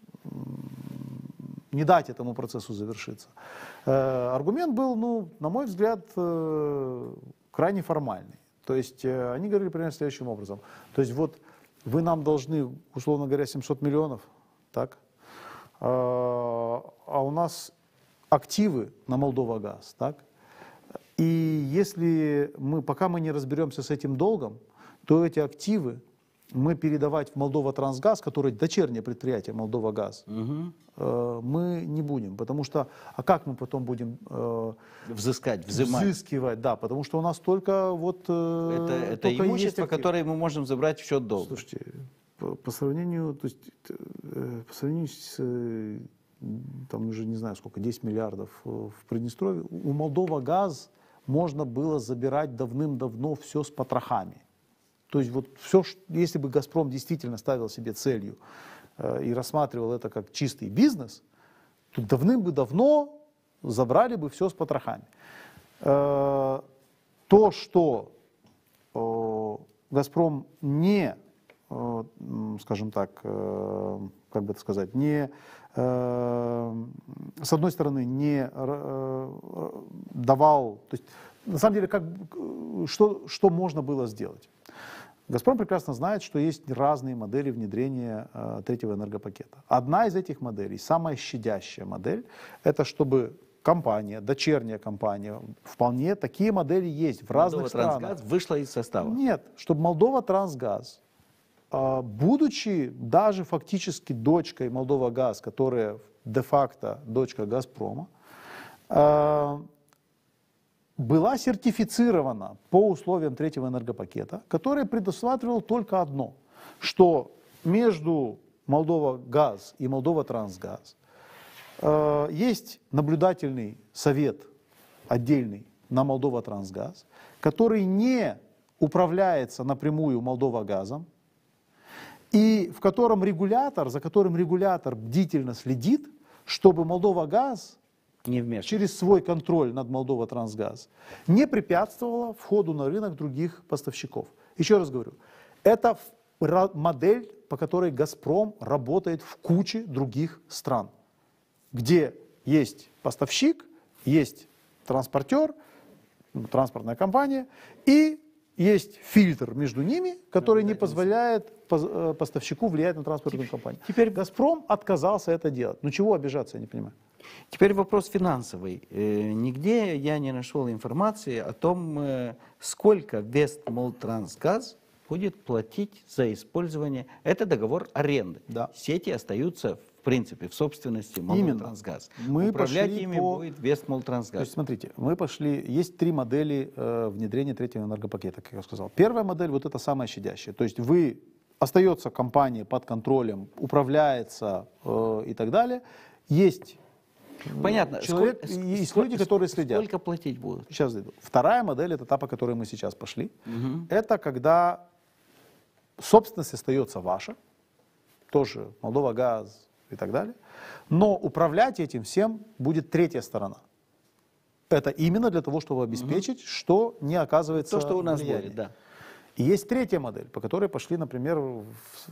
не дать этому процессу завершиться, э, аргумент был, ну, на мой взгляд, э, крайне формальный. То есть э, они говорили примерно следующим образом. То есть вот вы нам должны, условно говоря, семьсот миллионов, так? Э, а у нас активы на Молдова-Газ, так? И если мы, пока мы не разберемся с этим долгом, то эти активы мы передавать в Молдова-Трансгаз, который дочернее предприятие Молдова-Газ, угу. э, мы не будем, потому что, а как мы потом будем э, взыскать, взимать? Взыскивать, да, потому что у нас только вот... Э, это это только имущество, которое мы можем забрать в счет долга. Слушайте, по, по сравнению, то есть, э, по сравнению с... Э, там уже не знаю сколько, десять миллиардов в Приднестровье, у Молдова-Газ можно было забирать давным-давно все с потрохами. То есть вот все, если бы «Газпром» действительно ставил себе целью э, и рассматривал это как чистый бизнес, то давным бы давно забрали бы все с потрохами. Э, то, что э, «Газпром» не, э, скажем так, э, как бы это сказать, не с одной стороны, не давал, то есть, на самом деле, как, что, что можно было сделать? «Газпром» прекрасно знает, что есть разные модели внедрения третьего энергопакета. Одна из этих моделей, самая щадящая модель, это чтобы компания, дочерняя компания. Вполне такие модели есть в разных странах. Молдова Трансгаз вышла из состава? Нет, чтобы Молдова Трансгаз, будучи даже фактически дочкой Молдова Газ, которая де-факто дочка Газпрома, была сертифицирована по условиям третьего энергопакета, который предусматривал только одно, что между Молдова Газ и Молдова Трансгаз э, есть наблюдательный совет отдельный на Молдова Трансгаз, который не управляется напрямую Молдова Газом, и в котором регулятор, за которым регулятор бдительно следит, чтобы Молдова Газ не через свой контроль над Молдова Трансгаз не препятствовала входу на рынок других поставщиков. Еще раз говорю, это модель, по которой «Газпром» работает в куче других стран, где есть поставщик, есть транспортер, транспортная компания и есть фильтр между ними, который не позволяет поставщику влиять на транспортную компанию. Теперь «Газпром» отказался это делать. Ну чего обижаться, я не понимаю. Теперь вопрос финансовый. Нигде я не нашел информации о том, сколько Вестмолтрансгаз будет платить за использование. Это договор аренды. Да. Сети остаются, в принципе, в собственности Молдовтрансгаз. Мы Управлять пошли ими по... будет Вестмолтрансгаз. То есть, смотрите, мы пошли... Есть три модели э, внедрения третьего энергопакета, как я сказал. Первая модель, вот это самая щадящая. То есть вы... Остается компания под контролем, управляется э, и так далее. Есть... Понятно. Человек, сколько, есть сколько, люди, которые следят. Сколько платить будут? Сейчас дойду. Вторая модель, это та, по которой мы сейчас пошли. Угу. Это когда собственность остается ваша, тоже Молдова Газ и так далее, но управлять этим всем будет третья сторона. Это именно для того, чтобы обеспечить, угу. что не оказывается то, что у нас влияние. будет, да. И есть третья модель, по которой пошли, например, в,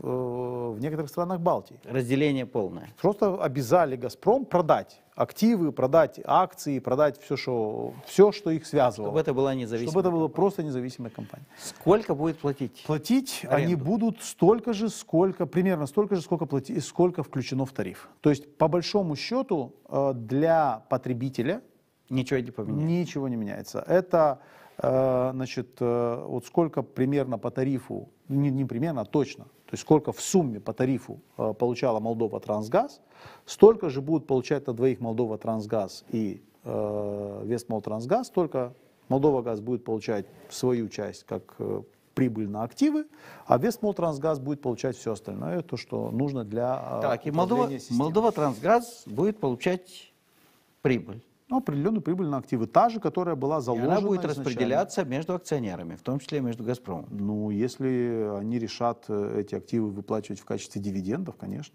в некоторых странах Балтии. Разделение полное. Просто обязали «Газпром» продать активы, продать акции, продать все, что, все, что их связывало. Чтобы это была независимая Чтобы это была компания. просто независимая компания. Сколько будет платить? Платить аренду? Они будут столько же, сколько, примерно столько же, сколько, плати, сколько включено в тариф. То есть, по большому счету, для потребителя ничего не поменяется. Ничего не меняется. Это... Значит, вот сколько примерно по тарифу, не, не примерно, а точно, то есть сколько в сумме по тарифу получала Молдова Трансгаз, столько же будут получать на двоих Молдова Трансгаз и э, Вестмолтрансгаз, только Молдова Газ будет получать свою часть как э, прибыль на активы, а Вестмолтрансгаз будет получать все остальное, то, что нужно для э, так, и Молдова, Молдова Трансгаз будет получать прибыль. Ну, определенную прибыль на активы. Та же, которая была заложена. И она будет изначально. распределяться между акционерами, в том числе между «Газпромом». Ну, если они решат эти активы выплачивать в качестве дивидендов, конечно.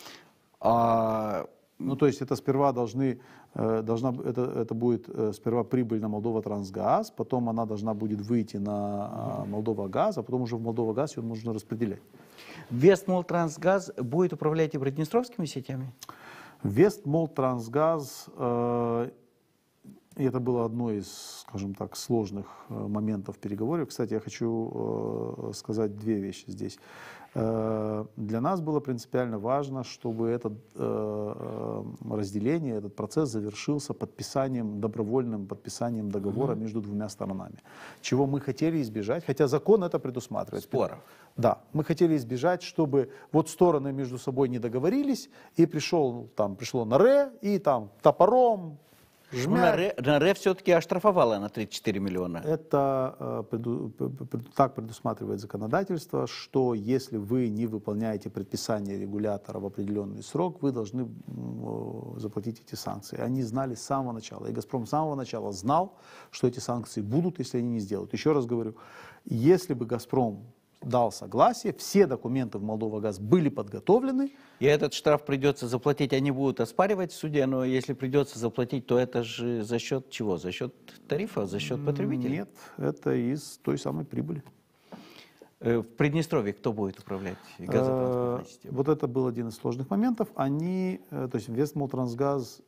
А... Ну, то есть это сперва должны, должна, это, это будет сперва прибыль на Молдова Трансгаз, потом она должна будет выйти на Молдова Газ, а потом уже в Молдова Газ ее нужно распределять. Вестмолтрансгаз будет управлять и приднестровскими сетями? Вестмолтрансгаз, э, это было одно из, скажем так, сложных э, моментов переговоров. Кстати, я хочу э, сказать две вещи здесь. Э, для нас было принципиально важно, чтобы это э, разделение, этот процесс завершился подписанием, добровольным подписанием договора mm-hmm. между двумя сторонами. Чего мы хотели избежать, хотя закон это предусматривает. Споров. Да, мы хотели избежать, чтобы вот стороны между собой не договорились, и пришел, там, пришло НАРЭ, и там топором, жмя... Ну, НАРЭ, НАРЭ все-таки оштрафовала на тридцать четыре миллиона. Это э, преду, так предусматривает законодательство, что если вы не выполняете предписание регулятора в определенный срок, вы должны э, заплатить эти санкции. Они знали с самого начала, и «Газпром» с самого начала знал, что эти санкции будут, если они не сделают. Еще раз говорю, если бы «Газпром» дал согласие, все документы в Молдова Газ были подготовлены. И этот штраф придется заплатить, они будут оспаривать в суде, но если придется заплатить, то это же за счет чего? За счет тарифа, за счет потребителей? Нет, это из той самой прибыли. В Приднестровье кто будет управлять газотранспортной системой? Вот это был один из сложных моментов. Они, то есть Вестмолтрансгаз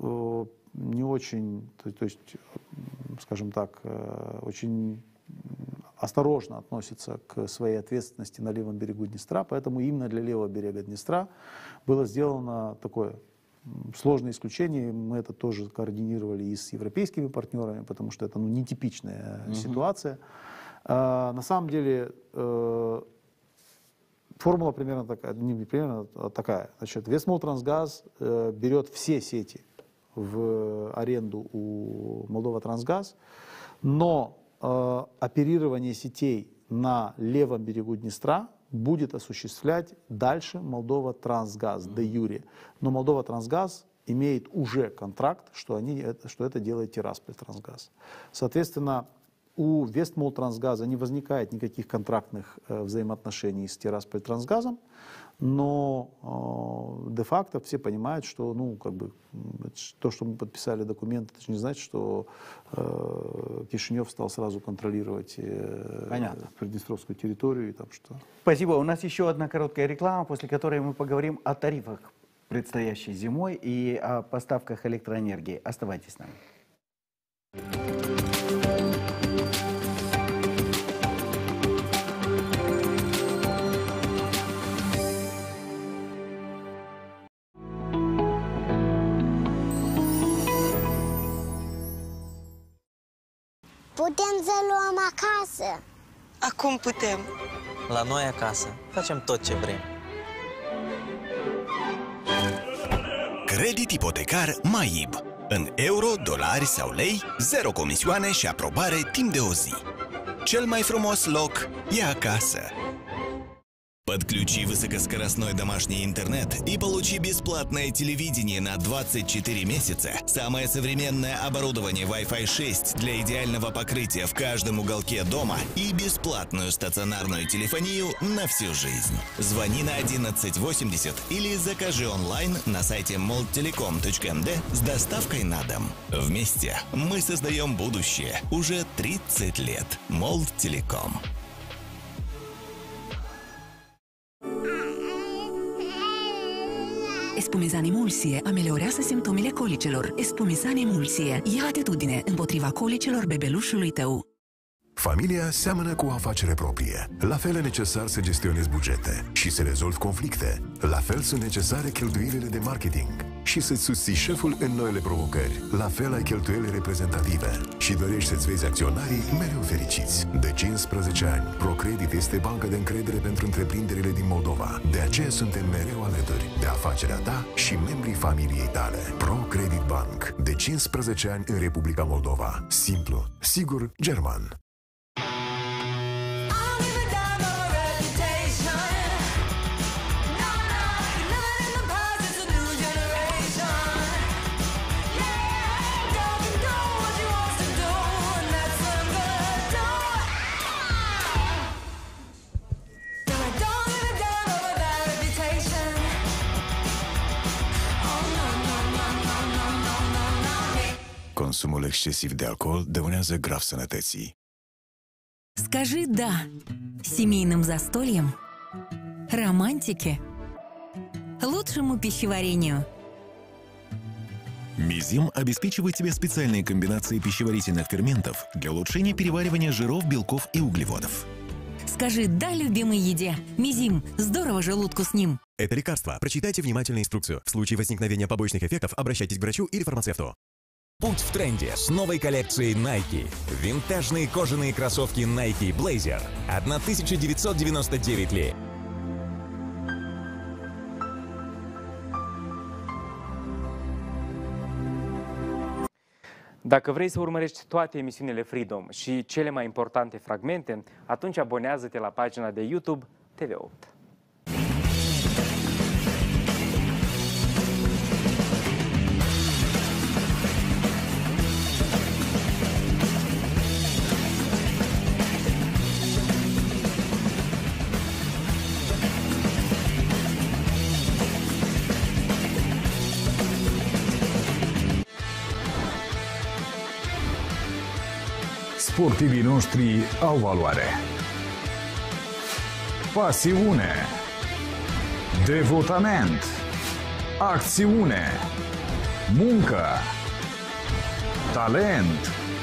не очень, то есть, скажем так, очень осторожно относится к своей ответственности на левом берегу Днестра, поэтому именно для левого берега Днестра было сделано такое сложные исключения. Мы это тоже координировали и с европейскими партнерами, потому что это ну, нетипичная mm-hmm. ситуация. А, на самом деле э, формула примерно такая, не примерно а такая. Значит, Вестмолтрансгаз э, берет все сети в аренду у Молдова-Трансгаз, но э, оперирование сетей на левом берегу Днестра будет осуществлять дальше Молдова-Трансгаз де юре. Но Молдова-Трансгаз имеет уже контракт, что, они, что это делает Тирасполь-Трансгаз. Соответственно, у Вестмолтрансгаза не возникает никаких контрактных э, взаимоотношений с Тирасполь-Трансгазом, но э, де-факто все понимают, что ну, как бы, то, что мы подписали документ, это же не значит, что э, Кишинев стал сразу контролировать э, Приднестровскую территорию. И там, что... Спасибо. У нас еще одна короткая реклама, после которой мы поговорим о тарифах предстоящей зимой и о поставках электроэнергии. Оставайтесь с нами. Putem să luăm acasă. Acum putem. La noi acasă facem tot ce vrem. Credit ipotecar MAIB. În euro, dolari sau lei, zero comisioane și aprobare timp de o zi. Cel mai frumos loc e acasă. Подключи высокоскоростной домашний интернет и получи бесплатное телевидение на двадцать четыре месяца, самое современное оборудование Wi-Fi шесть для идеального покрытия в каждом уголке дома и бесплатную стационарную телефонию на всю жизнь. Звони на одиннадцать восемьдесят или закажи онлайн на сайте молдтелеком точка эм дэ с доставкой на дом. Вместе мы создаем будущее уже тридцать лет. Молдтелеком. Espumizan Emulsie ameliorează simptomele colicelor. Espumizan Emulsie. Ia atitudine împotriva colicelor bebelușului tău. Familia seamănă cu o afacere proprie. La fel e necesar să gestionezi bugete și să rezolvi conflicte. La fel sunt necesare cheltuielile de marketing și să-ți susții șeful în noile provocări. La fel ai cheltuieli reprezentative și dorești să-ți vezi acționarii mereu fericiți. De cincisprezece ani, ProCredit este banca de încredere pentru întreprinderile din Moldova. De aceea suntem mereu alături de afacerea ta și membrii familiei tale. ProCredit Bank. De cincisprezece ani în Republica Moldova. Simplu, sigur, german. Consumul excesiv de alcool dăuneazе grav sănătății. Скажи «да» семейным застольям, романтике, лучшему пищеварению. Мизим обеспечивает тебе специальные комбинации пищеварительных ферментов для улучшения переваривания жиров, белков и углеводов. Скажи «да» любимой еде. Мизим. Здорово желудку с ним. Это лекарство. Прочитайте внимательно инструкцию. В случае возникновения побочных эффектов обращайтесь к врачу или фармацевту. Путь в тренде с новой коллекцией Nike. Винтажные кожаные кроссовки Nike Blazer. тысяча девятьсот девяносто девять лей. Dacă vrei să urmărești toate emisiunile Freedom și cele mai importante fragmente, atunci abonează-te la pagina de YouTube T V opt. Sportivii noștri au valoare. Pasiune. Devotament. Acțiune. Muncă. Talent.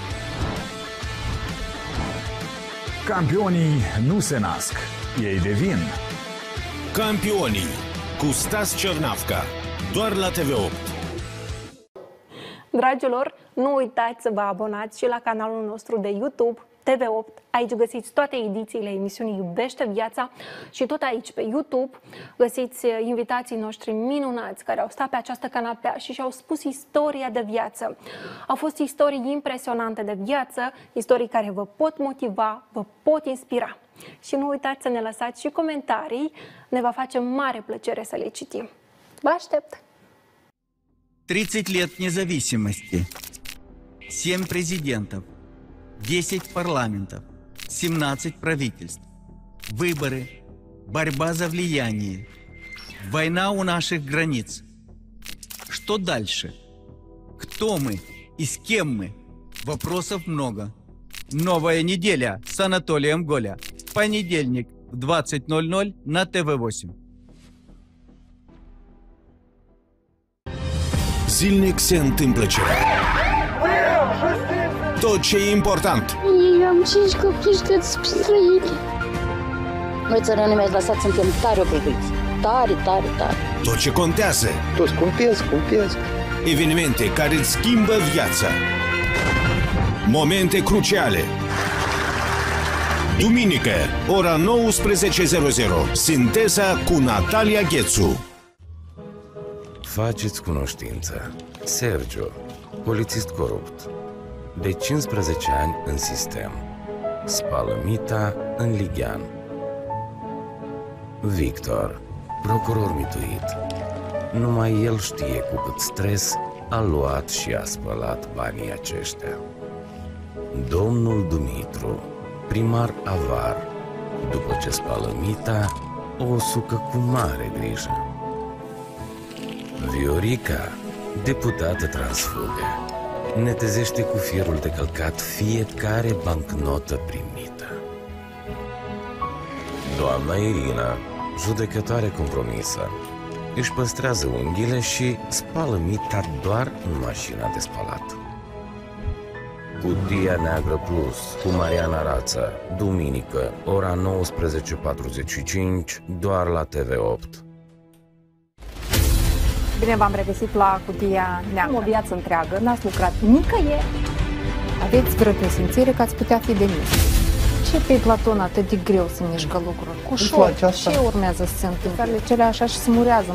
Campionii nu se nasc, ei devin. Campionii cu Stas Cernavca. doar la T V opt. Dragilor, nu uitați să vă abonați și la canalul nostru de YouTube T V opt. Aici găsiți toate edițiile emisiunii Iubește Viața și tot aici pe YouTube găsiți invitații noștri minunați care au stat pe această canapea și și-au spus istoria de viață. Au fost istorii impresionante de viață, istorii care vă pot motiva, vă pot inspira. Și nu uitați să ne lăsați și comentarii, ne va face mare plăcere să le citim. Vă aștept! тридцать лет независимости, семь президентов, десять парламентов, семнадцать правительств, выборы, борьба за влияние, война у наших границ. Что дальше? Кто мы и с кем мы? Вопросов много. Новая неделя с Анатолием Голя. Понедельник в двадцать ноль ноль на Т В восемь. Zilnic se întâmplă ceva. Tot ce e important. Eu am cinci copii și toți străini. Noi țărănii mi-ați lăsat, suntem tare obișnuiți. Tare, tare, tare. Tot ce contează. Toți cumpesc, cumpesc. Evenimente care îți schimbă viața. Momente cruciale. Duminică, ora nouăsprezece zero zero. Sinteza cu Natalia Ghețu. Faceți cunoștință. Sergio, polițist corupt. De cincisprezece ani în sistem. Spală mita în Lighean. Victor, procuror mituit. Numai el știe cu cât stres a luat și a spălat banii aceștia. Domnul Dumitru, primar avar, după ce spală mita, o sucă cu mare grijă. Viorica, deputată transfugă, netezește cu fierul de călcat fiecare bancnotă primită. Doamna Irina, judecătoare compromisă, își păstrează unghiile și spală mita doar în mașina de spălat. Cutia Neagră Plus cu Mariana Rață, duminică, ora nouăsprezece patruzeci și cinci, doar la T V opt. Bine v-am regăsit la Cutia Neagră. O viață întreagă, n-ați lucrat nicăieri. Aveți vreo presimțire că ați putea fi demis. Ce pe Platon atât de greu să mișcă lucruri? Ușor, ce urmează să se întâmple? Cele așa și se murează.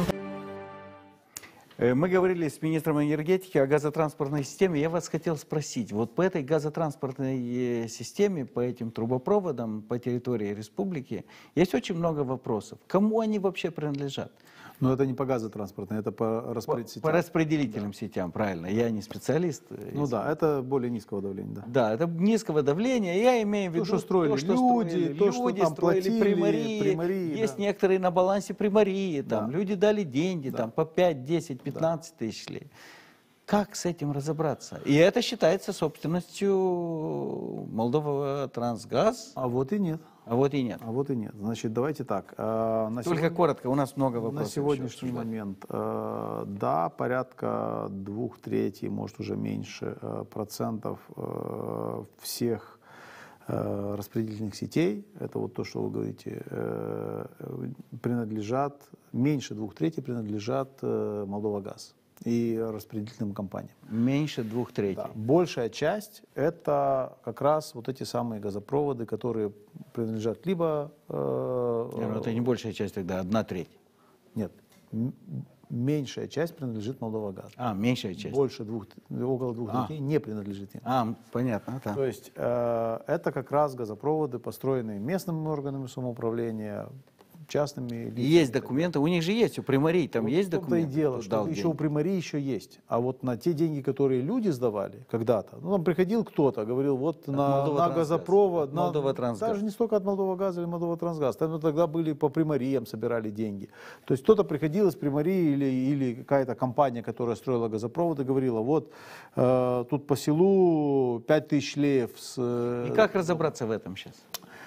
Мы говорили с министром энергетики о газотранспортной системе. Я вас хотел спросить, вот по этой газотранспортной системе, по этим трубопроводам по территории республики, есть очень много вопросов. Кому они вообще принадлежат? Но это не по газотранспортной, это по распределителям. По, по распределительным да. сетям, правильно. Я не специалист. Ну да, это более низкого давления. Да, да это низкого давления. Я имею в виду, то, что строили то, что люди, строили, то, люди, что там строили платили, примарии. примарии, есть да. некоторые на балансе примарии. Там, да. Люди дали деньги да. там, по пять, десять, пятнадцать да. тысяч лей. Как с этим разобраться? И это считается собственностью Молдова Трансгаз. А вот и нет. А вот и нет. А вот и нет. Значит, давайте так. Э, на Только сегодня, коротко, у нас много вопросов. На сегодняшний момент, э, да, порядка двух третий, может уже меньше э, процентов э, всех э, распределительных сетей, это вот то, что вы говорите, э, принадлежат, меньше двух третий принадлежат э, Молдова-Газ и распределительным компаниям. Меньше двух третей. Да. Большая часть это как раз вот эти самые газопроводы, которые принадлежат либо... Э, Нет, это не большая часть тогда, одна треть. Нет, меньшая часть принадлежит Молдова-Газ. А, меньшая часть. Больше двух, около двух а. третей не принадлежит им. А, понятно. Да. То есть э, это как раз газопроводы, построенные местными органами самоуправления, частными лицами. Есть документы, у них же есть, у примарий там вот есть документы. В том-то и дело, что еще у примарий еще есть. А вот на те деньги, которые люди сдавали когда-то, ну там приходил кто-то, говорил, вот на, на газопровод, на, даже не столько от Молдова-Газа или Молдова-Трансгаз, там тогда были по примариям, собирали деньги. То есть кто-то приходил из примарии или, или какая-то компания, которая строила газопровод, и говорила, вот э, тут по селу пять тысяч леев. С, э, и как разобраться в этом сейчас?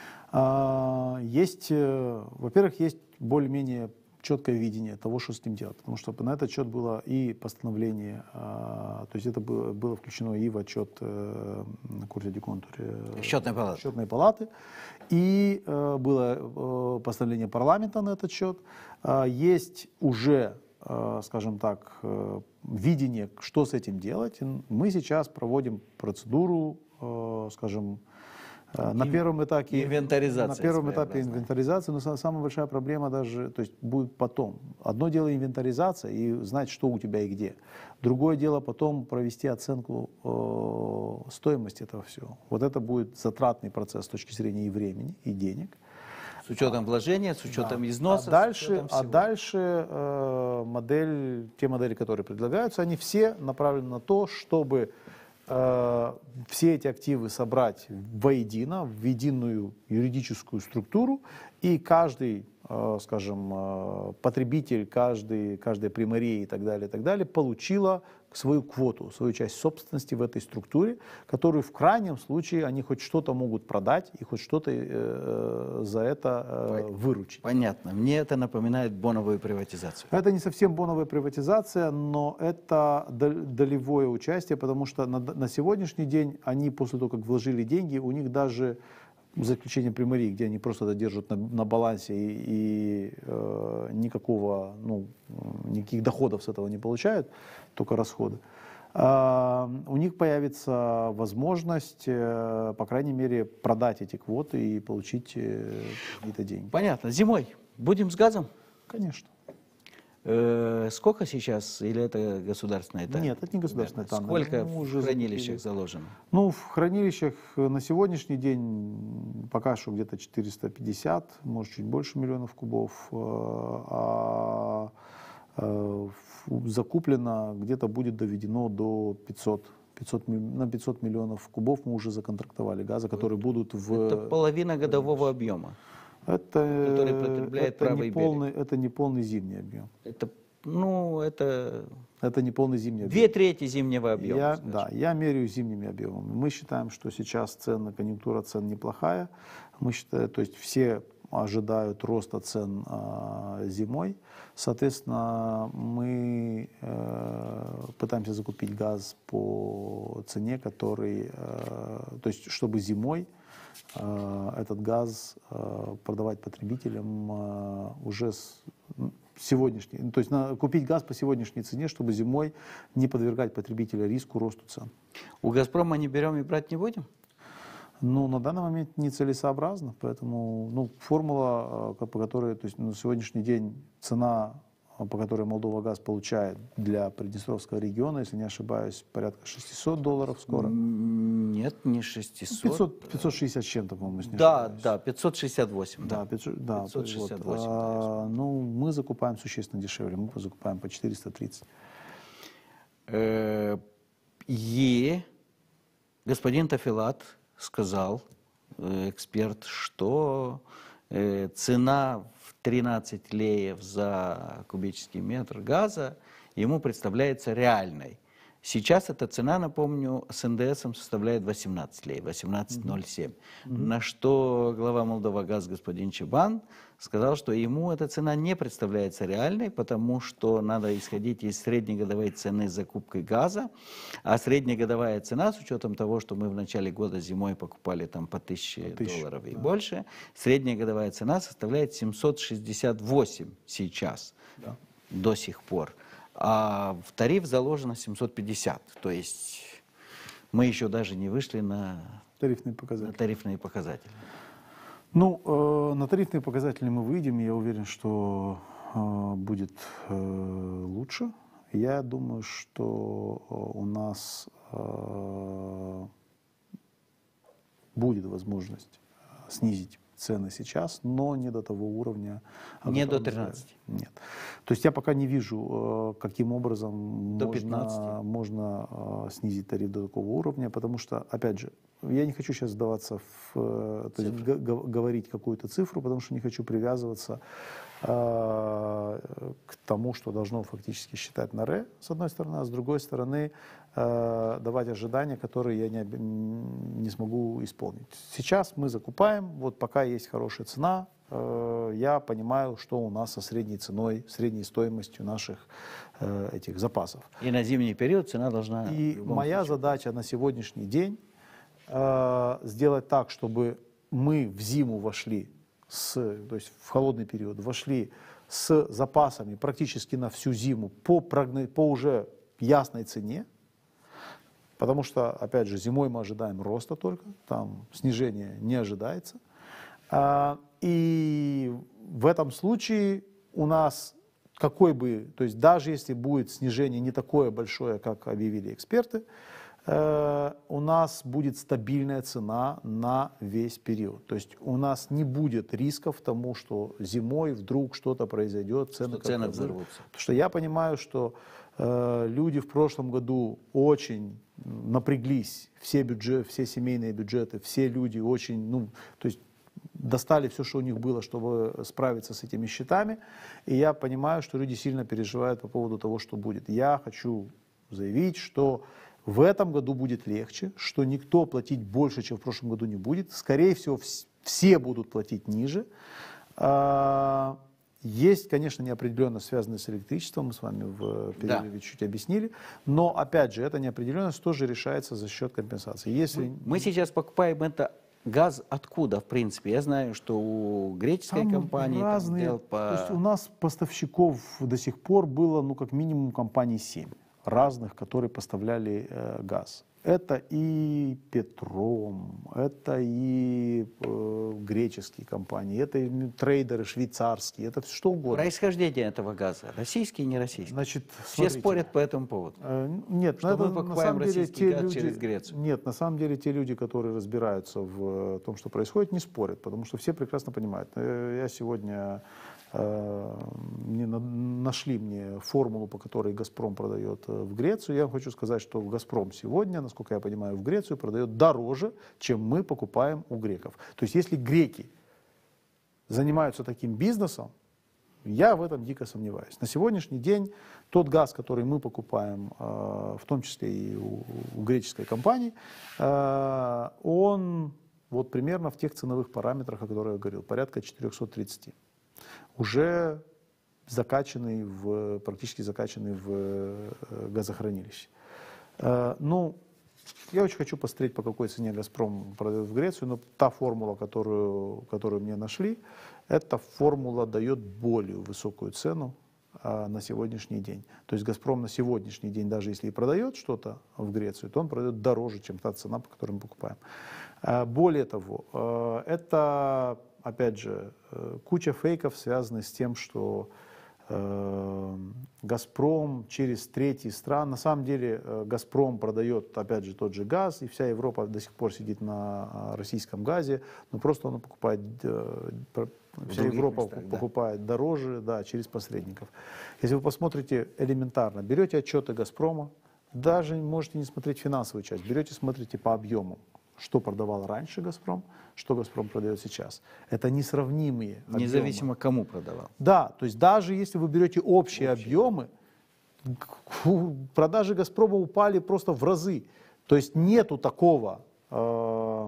Есть, во-первых, есть более-менее четкое видение того, что с ним делать. Потому что на этот счет было и постановление, то есть это было, было включено и в отчет Курса де контуре Счетной палаты. Счетной палаты. И было постановление парламента на этот счет. Есть уже э, скажем так, э, видение, что с этим делать, мы сейчас проводим процедуру, э, скажем, на первом этапе инвентаризация. На первом этапе инвентаризации, но самая большая проблема даже, то есть будет потом. Одно дело инвентаризация и знать, что у тебя и где. Другое дело потом провести оценку э, стоимости этого всего. Вот это будет затратный процесс с точки зрения и времени, и денег. С учетом вложения, с учетом да. износа. А дальше, а дальше э, модель, те модели, которые предлагаются, они все направлены на то, чтобы все эти активы собрать воедино, в единую юридическую структуру, и каждый, скажем, потребитель, каждый, каждая примария и так далее, и так далее, получила свою квоту, свою часть собственности в этой структуре, которую в крайнем случае они хоть что-то могут продать и хоть что-то э, за это э, выручить. Понятно. Мне это напоминает боновую приватизацию. Это не совсем боновая приватизация, но это долевое участие, потому что на, на сегодняшний день они после того, как вложили деньги, у них даже за исключением примарии, где они просто это держат на, на балансе и, и э, никакого, ну, никаких доходов с этого не получают, только расходы, э, у них появится возможность, э, по крайней мере, продать эти квоты и получить э, какие-то деньги. Понятно. Зимой будем с газом? Конечно. Э, сколько сейчас? Или это государственная тайна? Нет, это не государственная тайна. Сколько ну, в хранилищах заложено? Ну, в хранилищах на сегодняшний день пока что где-то четыреста пятьдесят, может, чуть больше миллионов кубов. А, а закуплено где-то будет доведено до пятисот. пятьсот, на пятьсот миллионов кубов мы уже законтрактовали газа, которые будут в... Это половина годового объема. Это, это, не полный, это не полный зимний объем. Это, ну, это... это не полный зимний объем. Две трети зимнего объема. Я, да, я меряю зимними объемами. Мы считаем, что сейчас цены, конъюнктура цен неплохая. Мы считаем, то есть все ожидают роста цен э, зимой. Соответственно, мы э, пытаемся закупить газ по цене, который, э, то есть чтобы зимой этот газ продавать потребителям уже с сегодняшней, то есть на, купить газ по сегодняшней цене, чтобы зимой не подвергать потребителя риску росту цен. У «Газпрома» не берем и брать не будем? Ну, на данный момент нецелесообразно, поэтому ну, формула, по которой, то есть на сегодняшний день цена, по которой Молдова газ получает для Приднестровского региона, если не ошибаюсь, порядка шестисот долларов скоро. Нет, не шестисот. пятьсот, пятьсот шестьдесят с чем-то, по-моему, если не Да, ошибаюсь. да, пятьсот шестьдесят восемь. Да, пятьсот, да, пятьсот шестьдесят восемь. Вот. А, ну, мы закупаем существенно дешевле, мы закупаем по четыреста тридцать. И господин Тафилат сказал, эксперт, что цена в тринадцать леев за кубический метр газа ему представляется реальной. Сейчас эта цена, напомню, с эн дэ эсом составляет восемнадцать лей, восемнадцать ноль семь. Mm-hmm. На что глава Молдовагаз господин Чебан сказал, что ему эта цена не представляется реальной, потому что надо исходить из среднегодовой цены закупки газа, а среднегодовая цена, с учетом того, что мы в начале года зимой покупали там по тысяче долларов и да. больше, средняя годовая цена составляет семьсот шестьдесят восемь сейчас, да. до сих пор. А в тариф заложено семьсот пятьдесят, то есть мы еще даже не вышли на тарифные показатели. На тарифные показатели. Ну, э, на тарифные показатели мы выйдем, и я уверен, что э, будет э, лучше. Я думаю, что у нас э, будет возможность снизить цены сейчас, но не до того уровня. Не до тринадцати? Нет. То есть я пока не вижу, каким образом до можно, можно снизить тариф до такого уровня, потому что, опять же, я не хочу сейчас сдаваться в, то есть, говорить какую-то цифру, потому что не хочу привязываться э, к тому, что должно фактически считать НАРЭ, с одной стороны, а с другой стороны, э, давать ожидания, которые я не, не смогу исполнить. Сейчас мы закупаем, вот пока есть хорошая цена, э, я понимаю, что у нас со средней ценой, средней стоимостью наших э, этих запасов. И на зимний период цена должна... И моя случае. задача на сегодняшний день сделать так, чтобы мы в зиму вошли, с, то есть в холодный период, вошли с запасами практически на всю зиму по, по уже ясной цене, потому что, опять же, зимой мы ожидаем роста только, там снижения не ожидается. И в этом случае у нас какой бы, то есть даже если будет снижение не такое большое, как объявили эксперты, у нас будет стабильная цена на весь период. То есть у нас не будет рисков тому, что зимой вдруг что-то произойдет, цены, что цены взорвутся. Потому что я понимаю, что э, люди в прошлом году очень напряглись, все, бюджет, все семейные бюджеты, все люди очень, ну, то есть достали все, что у них было, чтобы справиться с этими счетами. И я понимаю, что люди сильно переживают по поводу того, что будет. Я хочу заявить, что в этом году будет легче, что никто платить больше, чем в прошлом году, не будет. Скорее всего, все будут платить ниже. Есть, конечно, неопределенность, связанная с электричеством, мы с вами в перерыве да. чуть объяснили, но, опять же, эта неопределенность тоже решается за счет компенсации. Если... Мы сейчас покупаем это газ откуда, в принципе? Я знаю, что у греческой там компании... Разные, там по... то есть у нас поставщиков до сих пор было, ну, как минимум, компаний семь. Разных, которые поставляли э, газ. Это и Петром, это и э, греческие компании, это и трейдеры швейцарские, это что угодно. Происхождение этого газа, российский и не российский? Значит, все смотрите, спорят по этому поводу. Э, нет, что это, мы покупаем на самом деле, российский те газ люди, через Грецию. Нет, на самом деле те люди, которые разбираются в том, что происходит, не спорят, потому что все прекрасно понимают. Я сегодня... Мне нашли мне формулу, по которой «Газпром» продает в Грецию. Я вам хочу сказать, что «Газпром» сегодня, насколько я понимаю, в Грецию продает дороже, чем мы покупаем у греков. То есть если греки занимаются таким бизнесом, я в этом дико сомневаюсь. На сегодняшний день тот газ, который мы покупаем, в том числе и у, у греческой компании, он вот примерно в тех ценовых параметрах, о которых я говорил, порядка четыреста тридцать. Уже закачанный в, практически закачанный в газохранилище. Ну, я очень хочу посмотреть, по какой цене «Газпром» продает в Грецию, но та формула, которую, которую мне нашли, эта формула дает более высокую цену на сегодняшний день. То есть «Газпром» на сегодняшний день, даже если и продает что-то в Грецию, то он продает дороже, чем та цена, по которой мы покупаем. Более того, это... Опять же, куча фейков, связанных с тем, что э, «Газпром» через третьи страны. На самом деле «Газпром» продает, опять же, тот же газ, и вся Европа до сих пор сидит на российском газе, но просто он покупает, э, вся Европа местах, покупает да. дороже, да, через посредников. Если вы посмотрите элементарно, берете отчеты «Газпрома», даже можете не смотреть финансовую часть, берете, смотрите по объему. Что продавал раньше «Газпром», что «Газпром» продает сейчас. Это несравнимые объемы. Независимо кому продавал. Да, то есть даже если вы берете общие, общие. объемы, продажи «Газпрома» упали просто в разы. То есть нету такого э,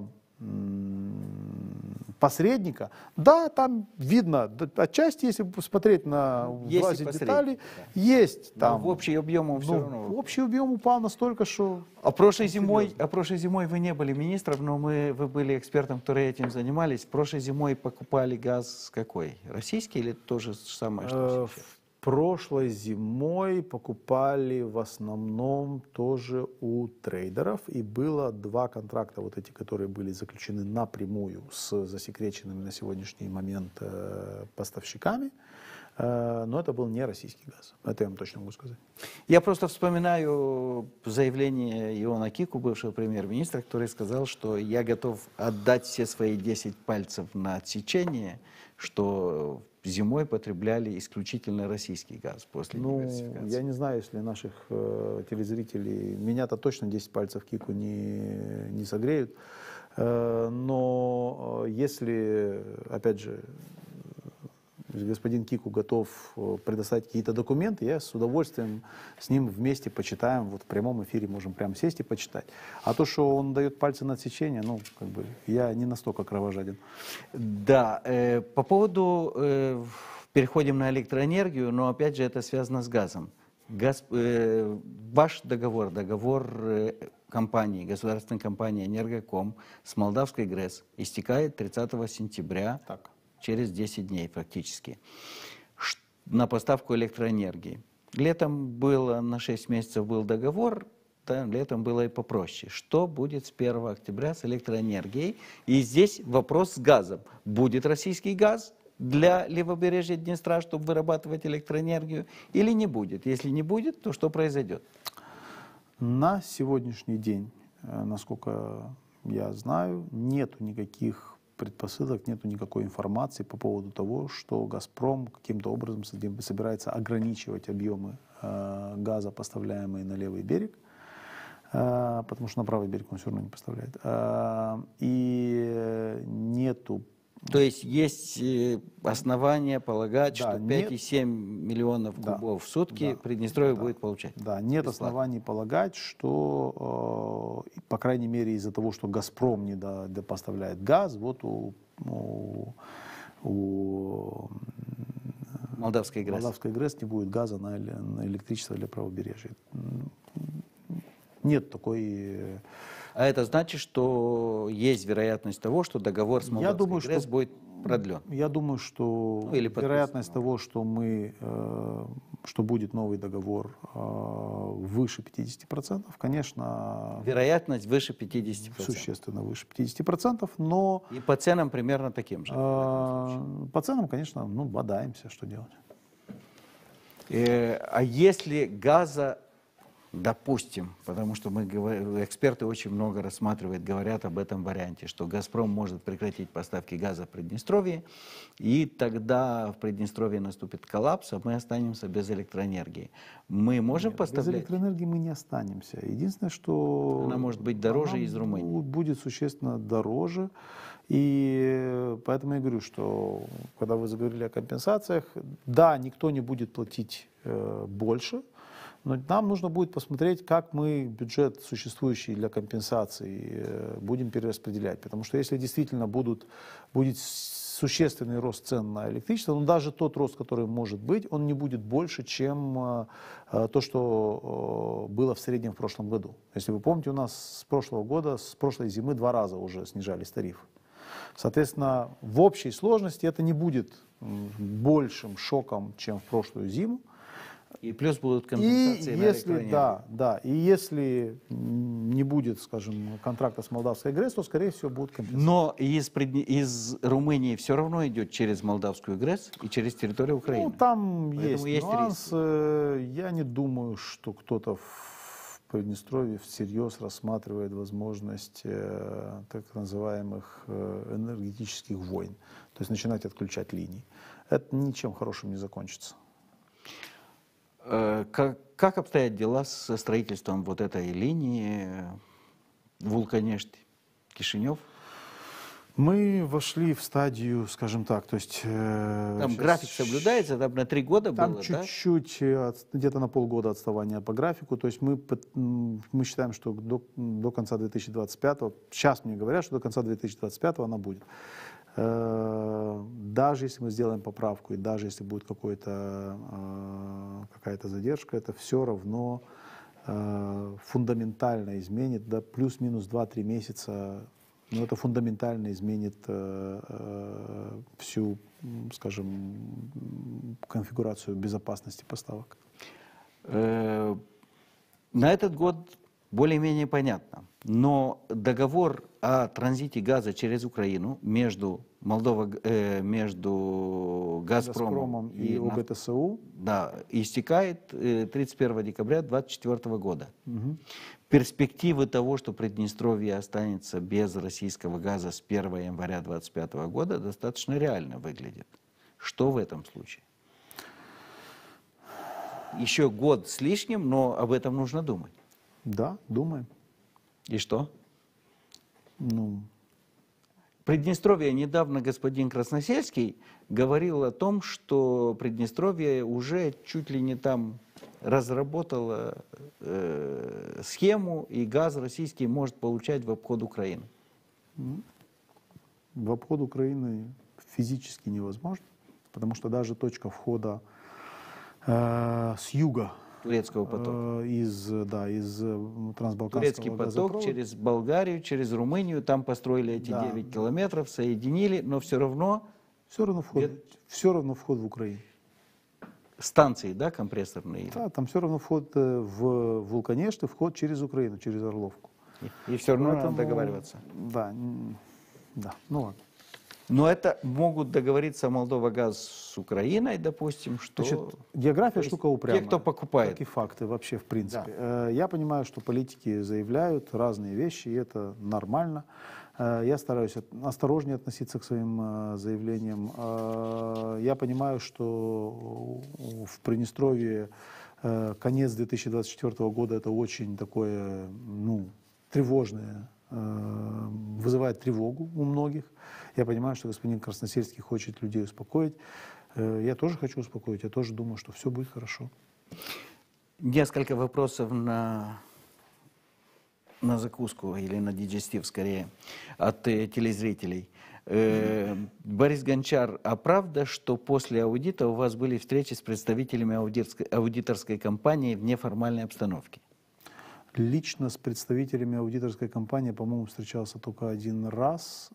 посредника. Да, там видно, отчасти, если посмотреть на власть деталей, да. есть там. Но в общий объем он все ну, равно. В общий объем упал настолько, что... А прошлой зимой, а прошлой зимой вы не были министром, но мы, вы были экспертом, которые этим занимались. Прошлой зимой покупали газ какой? Российский или то же самое, что сейчас? Прошлой зимой покупали в основном тоже у трейдеров, и было два контракта, вот эти, которые были заключены напрямую с засекреченными на сегодняшний момент э, поставщиками, э, но это был не российский газ, это я вам точно могу сказать. Я просто вспоминаю заявление Иона Кику, бывшего премьер-министра, который сказал, что я готов отдать все свои десять пальцев на отсечение, что зимой потребляли исключительно российский газ после ну, диверсификации. Я не знаю, если наших э, телезрителей, меня-то точно десять пальцев Кику не, не согреют, э, но э, если, опять же, господин Кику готов предоставить какие-то документы, я с удовольствием с ним вместе почитаем, вот в прямом эфире можем прямо сесть и почитать. А то, что он дает пальцы на отсечение, ну, как бы, я не настолько кровожаден. Да, э, по поводу, э, переходим на электроэнергию, но опять же это связано с газом. Газ, э, ваш договор, договор э, компании, государственной компании «Энергоком» с молдавской ГРЭС истекает тридцатого сентября. Так. Через десять дней практически. на поставку электроэнергии. Летом было на шесть месяцев был договор, да, летом было и попроще. Что будет с первого октября с электроэнергией? И здесь вопрос с газом. Будет российский газ для левобережья Днестра, чтобы вырабатывать электроэнергию, или не будет? Если не будет, то что произойдет? На сегодняшний день, насколько я знаю, нету никаких предпосылок, нету никакой информации по поводу того, что «Газпром» каким-то образом собирается ограничивать объемы э, газа, поставляемые на левый берег, э, потому что на правый берег он все равно не поставляет. Э, и нету... То есть есть основания полагать, да, что пять и семь миллионов кубов да, в сутки да, Приднестровье да, будет получать? Да, нет бесплатно. Оснований полагать, что, э, по крайней мере, из-за того, что «Газпром» не до, до поставляет газ, вот у, у, у Молдавской ГРЭС. Молдавской ГРЭС не будет газа на, на электричество для правобережья. Нет такой... А это значит, что есть вероятность того, что договор с Молдавской думаю, ГРЭС что, будет продлен? Я думаю, что ну, или вероятность того, что, мы, э, что будет новый договор э, выше пятидесяти процентов, конечно... Вероятность выше пятидесяти процентов. Существенно выше пятидесяти процентов, но... И по ценам примерно таким же? Э, по ценам, конечно, ну, бодаемся, что делать. Э, а если газа... Допустим, потому что мы говорим, эксперты очень много рассматривают, говорят об этом варианте, что «Газпром» может прекратить поставки газа в Приднестровье, и тогда в Приднестровье наступит коллапс, а мы останемся без электроэнергии. Мы можем Нет, поставлять? Без электроэнергии мы не останемся. Единственное, что... Она может быть дороже из Румынии. Будет существенно дороже. И поэтому я говорю, что когда вы заговорили о компенсациях, да, никто не будет платить э, больше, но нам нужно будет посмотреть, как мы бюджет, существующий для компенсации, будем перераспределять. Потому что если действительно будут, будет существенный рост цен на электричество, но даже тот рост, который может быть, он не будет больше, чем то, что было в среднем в прошлом году. Если вы помните, у нас с прошлого года, с прошлой зимы два раза уже снижались тарифы. Соответственно, в общей сложности это не будет большим шоком, чем в прошлую зиму. И плюс будут компенсации и на если, да, да, и если не будет, скажем, контракта с Молдавской ГРЭС, то, скорее всего, будут компенсации. Но из, из Румынии все равно идет через Молдавскую ГРЭС и через территорию Украины. Ну, там Поэтому есть, есть нюанс. Риски. Я не думаю, что кто-то в Приднестровье всерьез рассматривает возможность э, так называемых э, энергетических войн. То есть начинать отключать линии. Это ничем хорошим не закончится. Как, как обстоят дела со строительством вот этой линии Вулканешт-Кишинев? Мы вошли в стадию, скажем так, то есть... Э, там сейчас, график соблюдается, там на три года там было, чуть-чуть, да? Где-то на полгода отставания по графику. То есть мы, мы считаем, что до, до конца две тысячи двадцать пятого, сейчас мне говорят, что до конца две тысячи двадцать пятого она будет. Даже если мы сделаем поправку, и даже если будет какой-то, какая-то задержка, это все равно фундаментально изменит, да, плюс-минус два-три месяца, но это фундаментально изменит всю, скажем, конфигурацию безопасности поставок. На этот год более-менее понятно. Но договор о транзите газа через Украину между, Молдова, э, между «Газпромом» «Газпромом» и, и ОГТСУ да, истекает э, тридцать первого декабря две тысячи двадцать четвёртого года. Угу. Перспективы того, что Приднестровье останется без российского газа с первого января две тысячи двадцать пятого года, достаточно реально выглядит. Что в этом случае? Еще год с лишним, но об этом нужно думать. Да, думаем. И что? Ну, Приднестровье, недавно господин Красносельский говорил о том, что Приднестровье уже чуть ли не там разработало э, схему, и газ российский может получать в обход Украины. В обход Украины физически невозможно, потому что даже точка входа э, с юга, турецкого потока. Из, да, из трансбалканского Турецкий поток газопровода. Через Болгарию, через Румынию, там построили эти да. девять километров, соединили, но все равно... Все равно вход, Где... все равно вход в Украину. станции, да, компрессорные? Да, там все равно вход в Вулканешты, вход через Украину, через Орловку. И, и все равно Поэтому, надо договариваться. Да, да, ну ладно. Но это могут договориться Молдова-Газ с Украиной, допустим, что... Значит, география штука упрямая. Те, кто покупает. Как и факты вообще, в принципе. Да. Я понимаю, что политики заявляют разные вещи, и это нормально. Я стараюсь осторожнее относиться к своим заявлениям. Я понимаю, что в Приднестровье конец две тысячи двадцать четвёртого года это очень такое, ну, тревожное, вызывает тревогу у многих. Я понимаю, что господин Красносельский хочет людей успокоить. Я тоже хочу успокоить, я тоже думаю, что все будет хорошо. Несколько вопросов на, на закуску или на диджестив, скорее, от э, телезрителей. Э, Борис Гончар, а правда, что после аудита у вас были встречи с представителями аудиторской, аудиторской компании в неформальной обстановке? Лично с представителями аудиторской компании, по-моему, встречался только один раз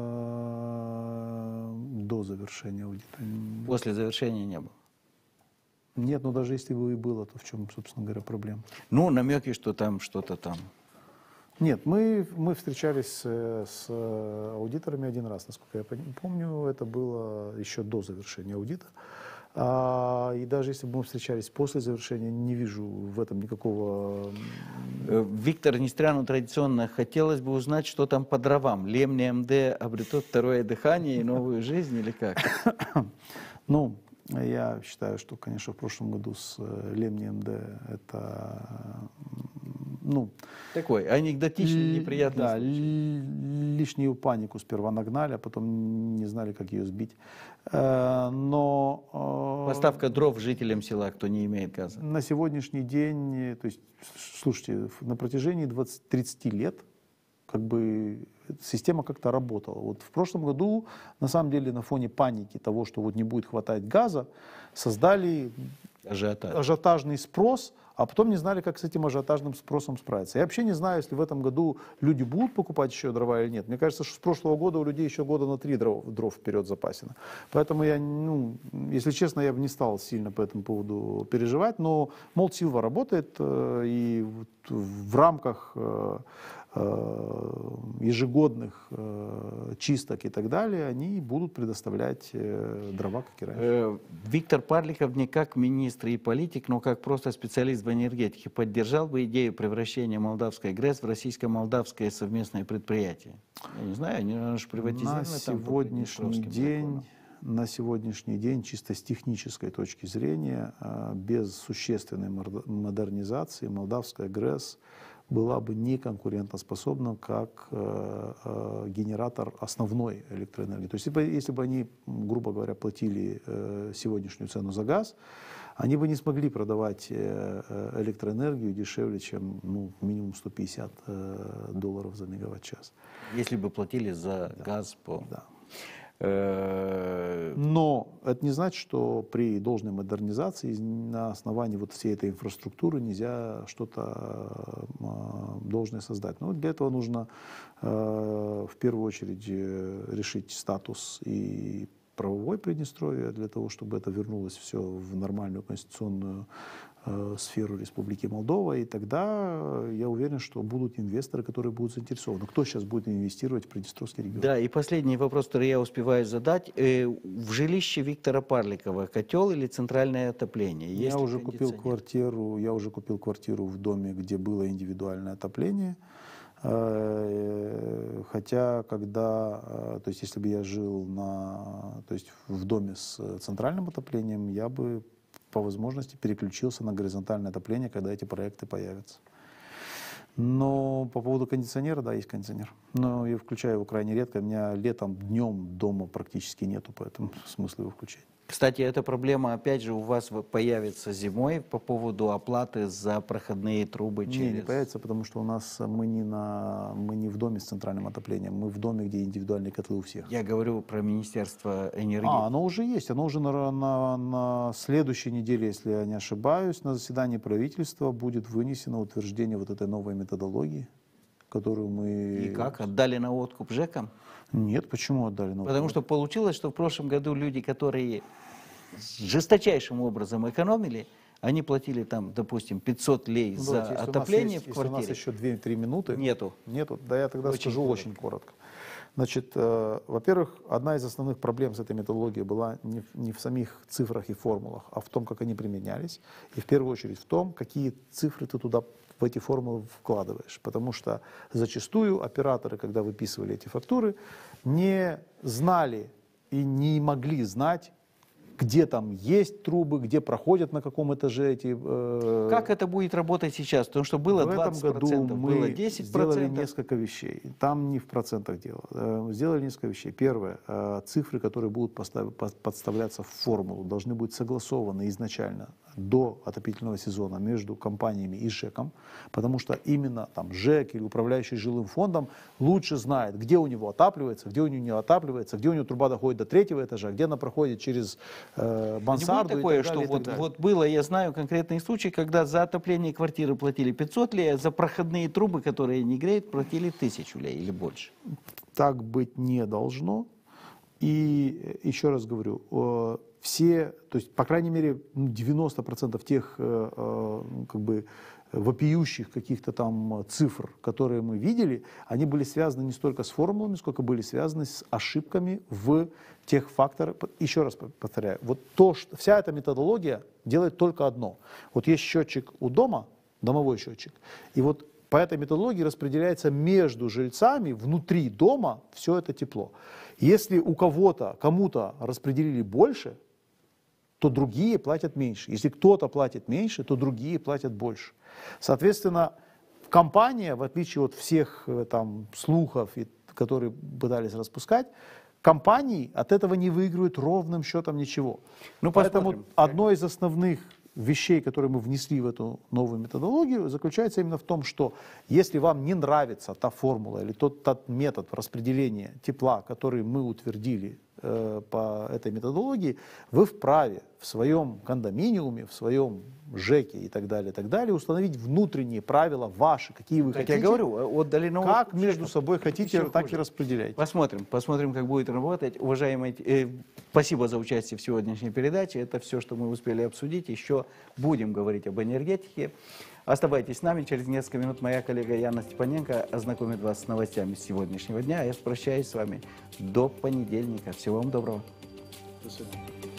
э, до завершения аудита. После завершения не было? Нет, но даже если бы и было, то в чем, собственно говоря, проблема? Ну, намеки, что там что-то там. Нет, мы, мы встречались с аудиторами один раз, насколько я помню, это было еще до завершения аудита. А, и даже если бы мы встречались после завершения, не вижу в этом никакого... Виктор Нестряну традиционно хотелось бы узнать, что там по дровам. Лемни МД обретет второе дыхание и новую жизнь или как? Ну, я считаю, что, конечно, в прошлом году с Лемни МД это... Ну, такой анекдотичный, неприятный да, случай. Лишнюю панику сперва нагнали, а потом не знали, как ее сбить. Но... Поставка дров жителям села, кто не имеет газа. На сегодняшний день, то есть, слушайте, на протяжении двадцати-тридцати лет как бы система как-то работала. Вот в прошлом году, на самом деле, на фоне паники того, что вот не будет хватать газа, создали Ажиотаж. ажиотажный спрос, а потом не знали, как с этим ажиотажным спросом справиться. Я вообще не знаю, если в этом году люди будут покупать еще дрова или нет. Мне кажется, что с прошлого года у людей еще года на три дров, дров вперед запасено. Поэтому я, ну, если честно, я бы не стал сильно по этому поводу переживать, но Молдсилва работает, э, и вот в рамках э, ежегодных э, чисток и так далее, они будут предоставлять э, дрова, как и раньше. Виктор Парликов не как министр и политик, но как просто специалист в энергетике поддержал бы идею превращения молдавской ГРЭС в российско-молдавское совместное предприятие? Я не знаю, они же приватизированы. На сегодняшний день, на сегодняшний день, чисто с технической точки зрения, без существенной модернизации молдавская ГРЭС была бы не конкурентоспособна как э, э, генератор основной электроэнергии. То есть если бы, если бы они, грубо говоря, платили э, сегодняшнюю цену за газ, они бы не смогли продавать э, электроэнергию дешевле, чем ну, минимум сто пятьдесят э, долларов за мегаватт-час. Если бы платили за да. газ по... Да. Но это не значит, что при должной модернизации на основании вот всей этой инфраструктуры нельзя что-то должное создать. Но для этого нужно в первую очередь решить статус и правовой Приднестровья, для того, чтобы это вернулось все в нормальную конституционную сферу Республики Молдова, и тогда я уверен, что будут инвесторы, которые будут заинтересованы. Кто сейчас будет инвестировать в Приднестровский регион? Да, и последний вопрос, который я успеваю задать. В жилище Виктора Парликова котел или центральное отопление? Есть я уже купил квартиру, я уже купил квартиру в доме, где было индивидуальное отопление. Хотя, когда, то есть, если бы я жил на, то есть, в доме с центральным отоплением, я бы по возможности переключился на горизонтальное отопление, когда эти проекты появятся. Но по поводу кондиционера, да, есть кондиционер. Но я включаю его крайне редко. У меня летом, днем дома практически нету, поэтому смысла его включать. Кстати, эта проблема, опять же, у вас появится зимой по поводу оплаты за проходные трубы через... Не, не появится, потому что у нас мы не, на, мы не в доме с центральным отоплением, мы в доме, где индивидуальные котлы у всех. Я говорю про Министерство энергетики. А, оно уже есть, оно уже на, на, на следующей неделе, если я не ошибаюсь, на заседании правительства будет вынесено утверждение вот этой новой методологии, которую мы... И как? Отдали на откуп ЖЭКам? Нет, почему отдали на откуп? Потому что получилось, что в прошлом году люди, которые жесточайшим образом экономили. Они платили там, допустим, пятьсот лей ну, за давайте, отопление есть, в квартире. Если у нас еще две-три минуты. Нету. Нету. Да я тогда очень скажу коротко. очень коротко. Значит, э, во-первых, одна из основных проблем с этой методологией была не в, не в самих цифрах и формулах, а в том, как они применялись. И в первую очередь в том, какие цифры ты туда в эти формулы вкладываешь. Потому что зачастую операторы, когда выписывали эти фактуры, не знали и не могли знать, где там есть трубы, где проходят, на каком этаже эти... Э... Как это будет работать сейчас? Потому что было двадцать процентов, в этом году мы было десять процентов. сделали несколько вещей. Там не в процентах дело. Э, сделали несколько вещей. Первое. Э, цифры, которые будут постав... подставляться в формулу, должны быть согласованы изначально до отопительного сезона между компаниями и ЖЭКом, потому что именно там ЖЭК или управляющий жилым фондом лучше знает, где у него отапливается, где у него не отапливается, где у него труба доходит до третьего этажа, где она проходит через э, мансарду. Не будет такое, и так далее, что вот, и так далее. вот было, я знаю конкретные случаи, когда за отопление квартиры платили пятьсот лей, а за проходные трубы, которые не греют, платили тысячу лей или больше. Так быть не должно. И еще раз говорю, э, все, то есть, по крайней мере, девяносто процентов тех э, э, как бы вопиющих каких-то там цифр, которые мы видели, они были связаны не столько с формулами, сколько были связаны с ошибками в тех факторах. Еще раз повторяю, вот то, что, вся эта методология делает только одно. Вот есть счетчик у дома, домовой счетчик, и вот по этой методологии распределяется между жильцами внутри дома все это тепло. Если у кого-то, кому-то распределили больше, то другие платят меньше. Если кто-то платит меньше, то другие платят больше. Соответственно, компания, в отличие от всех там слухов, которые пытались распускать, компании от этого не выигрывают ровным счетом ничего. Ну, поэтому посмотрим. одно из основных вещей, которые мы внесли в эту новую методологию, заключается именно в том, что если вам не нравится та формула или тот, тот метод распределения тепла, который мы утвердили э, по этой методологии, вы вправе в своем кондоминиуме, в своем ЖЭКе и так далее, и так далее, установить внутренние правила ваши, какие вы Как хотите. я говорю, отдали новую Как между собой хотите, Еще так хуже. и распределяйте. Посмотрим, посмотрим, как будет работать. Уважаемые, э, спасибо за участие в сегодняшней передаче. Это все, что мы успели обсудить. Еще будем говорить об энергетике. Оставайтесь с нами. Через несколько минут моя коллега Яна Степаненко ознакомит вас с новостями сегодняшнего дня. Я прощаюсь с вами до понедельника. Всего вам доброго. До свидания.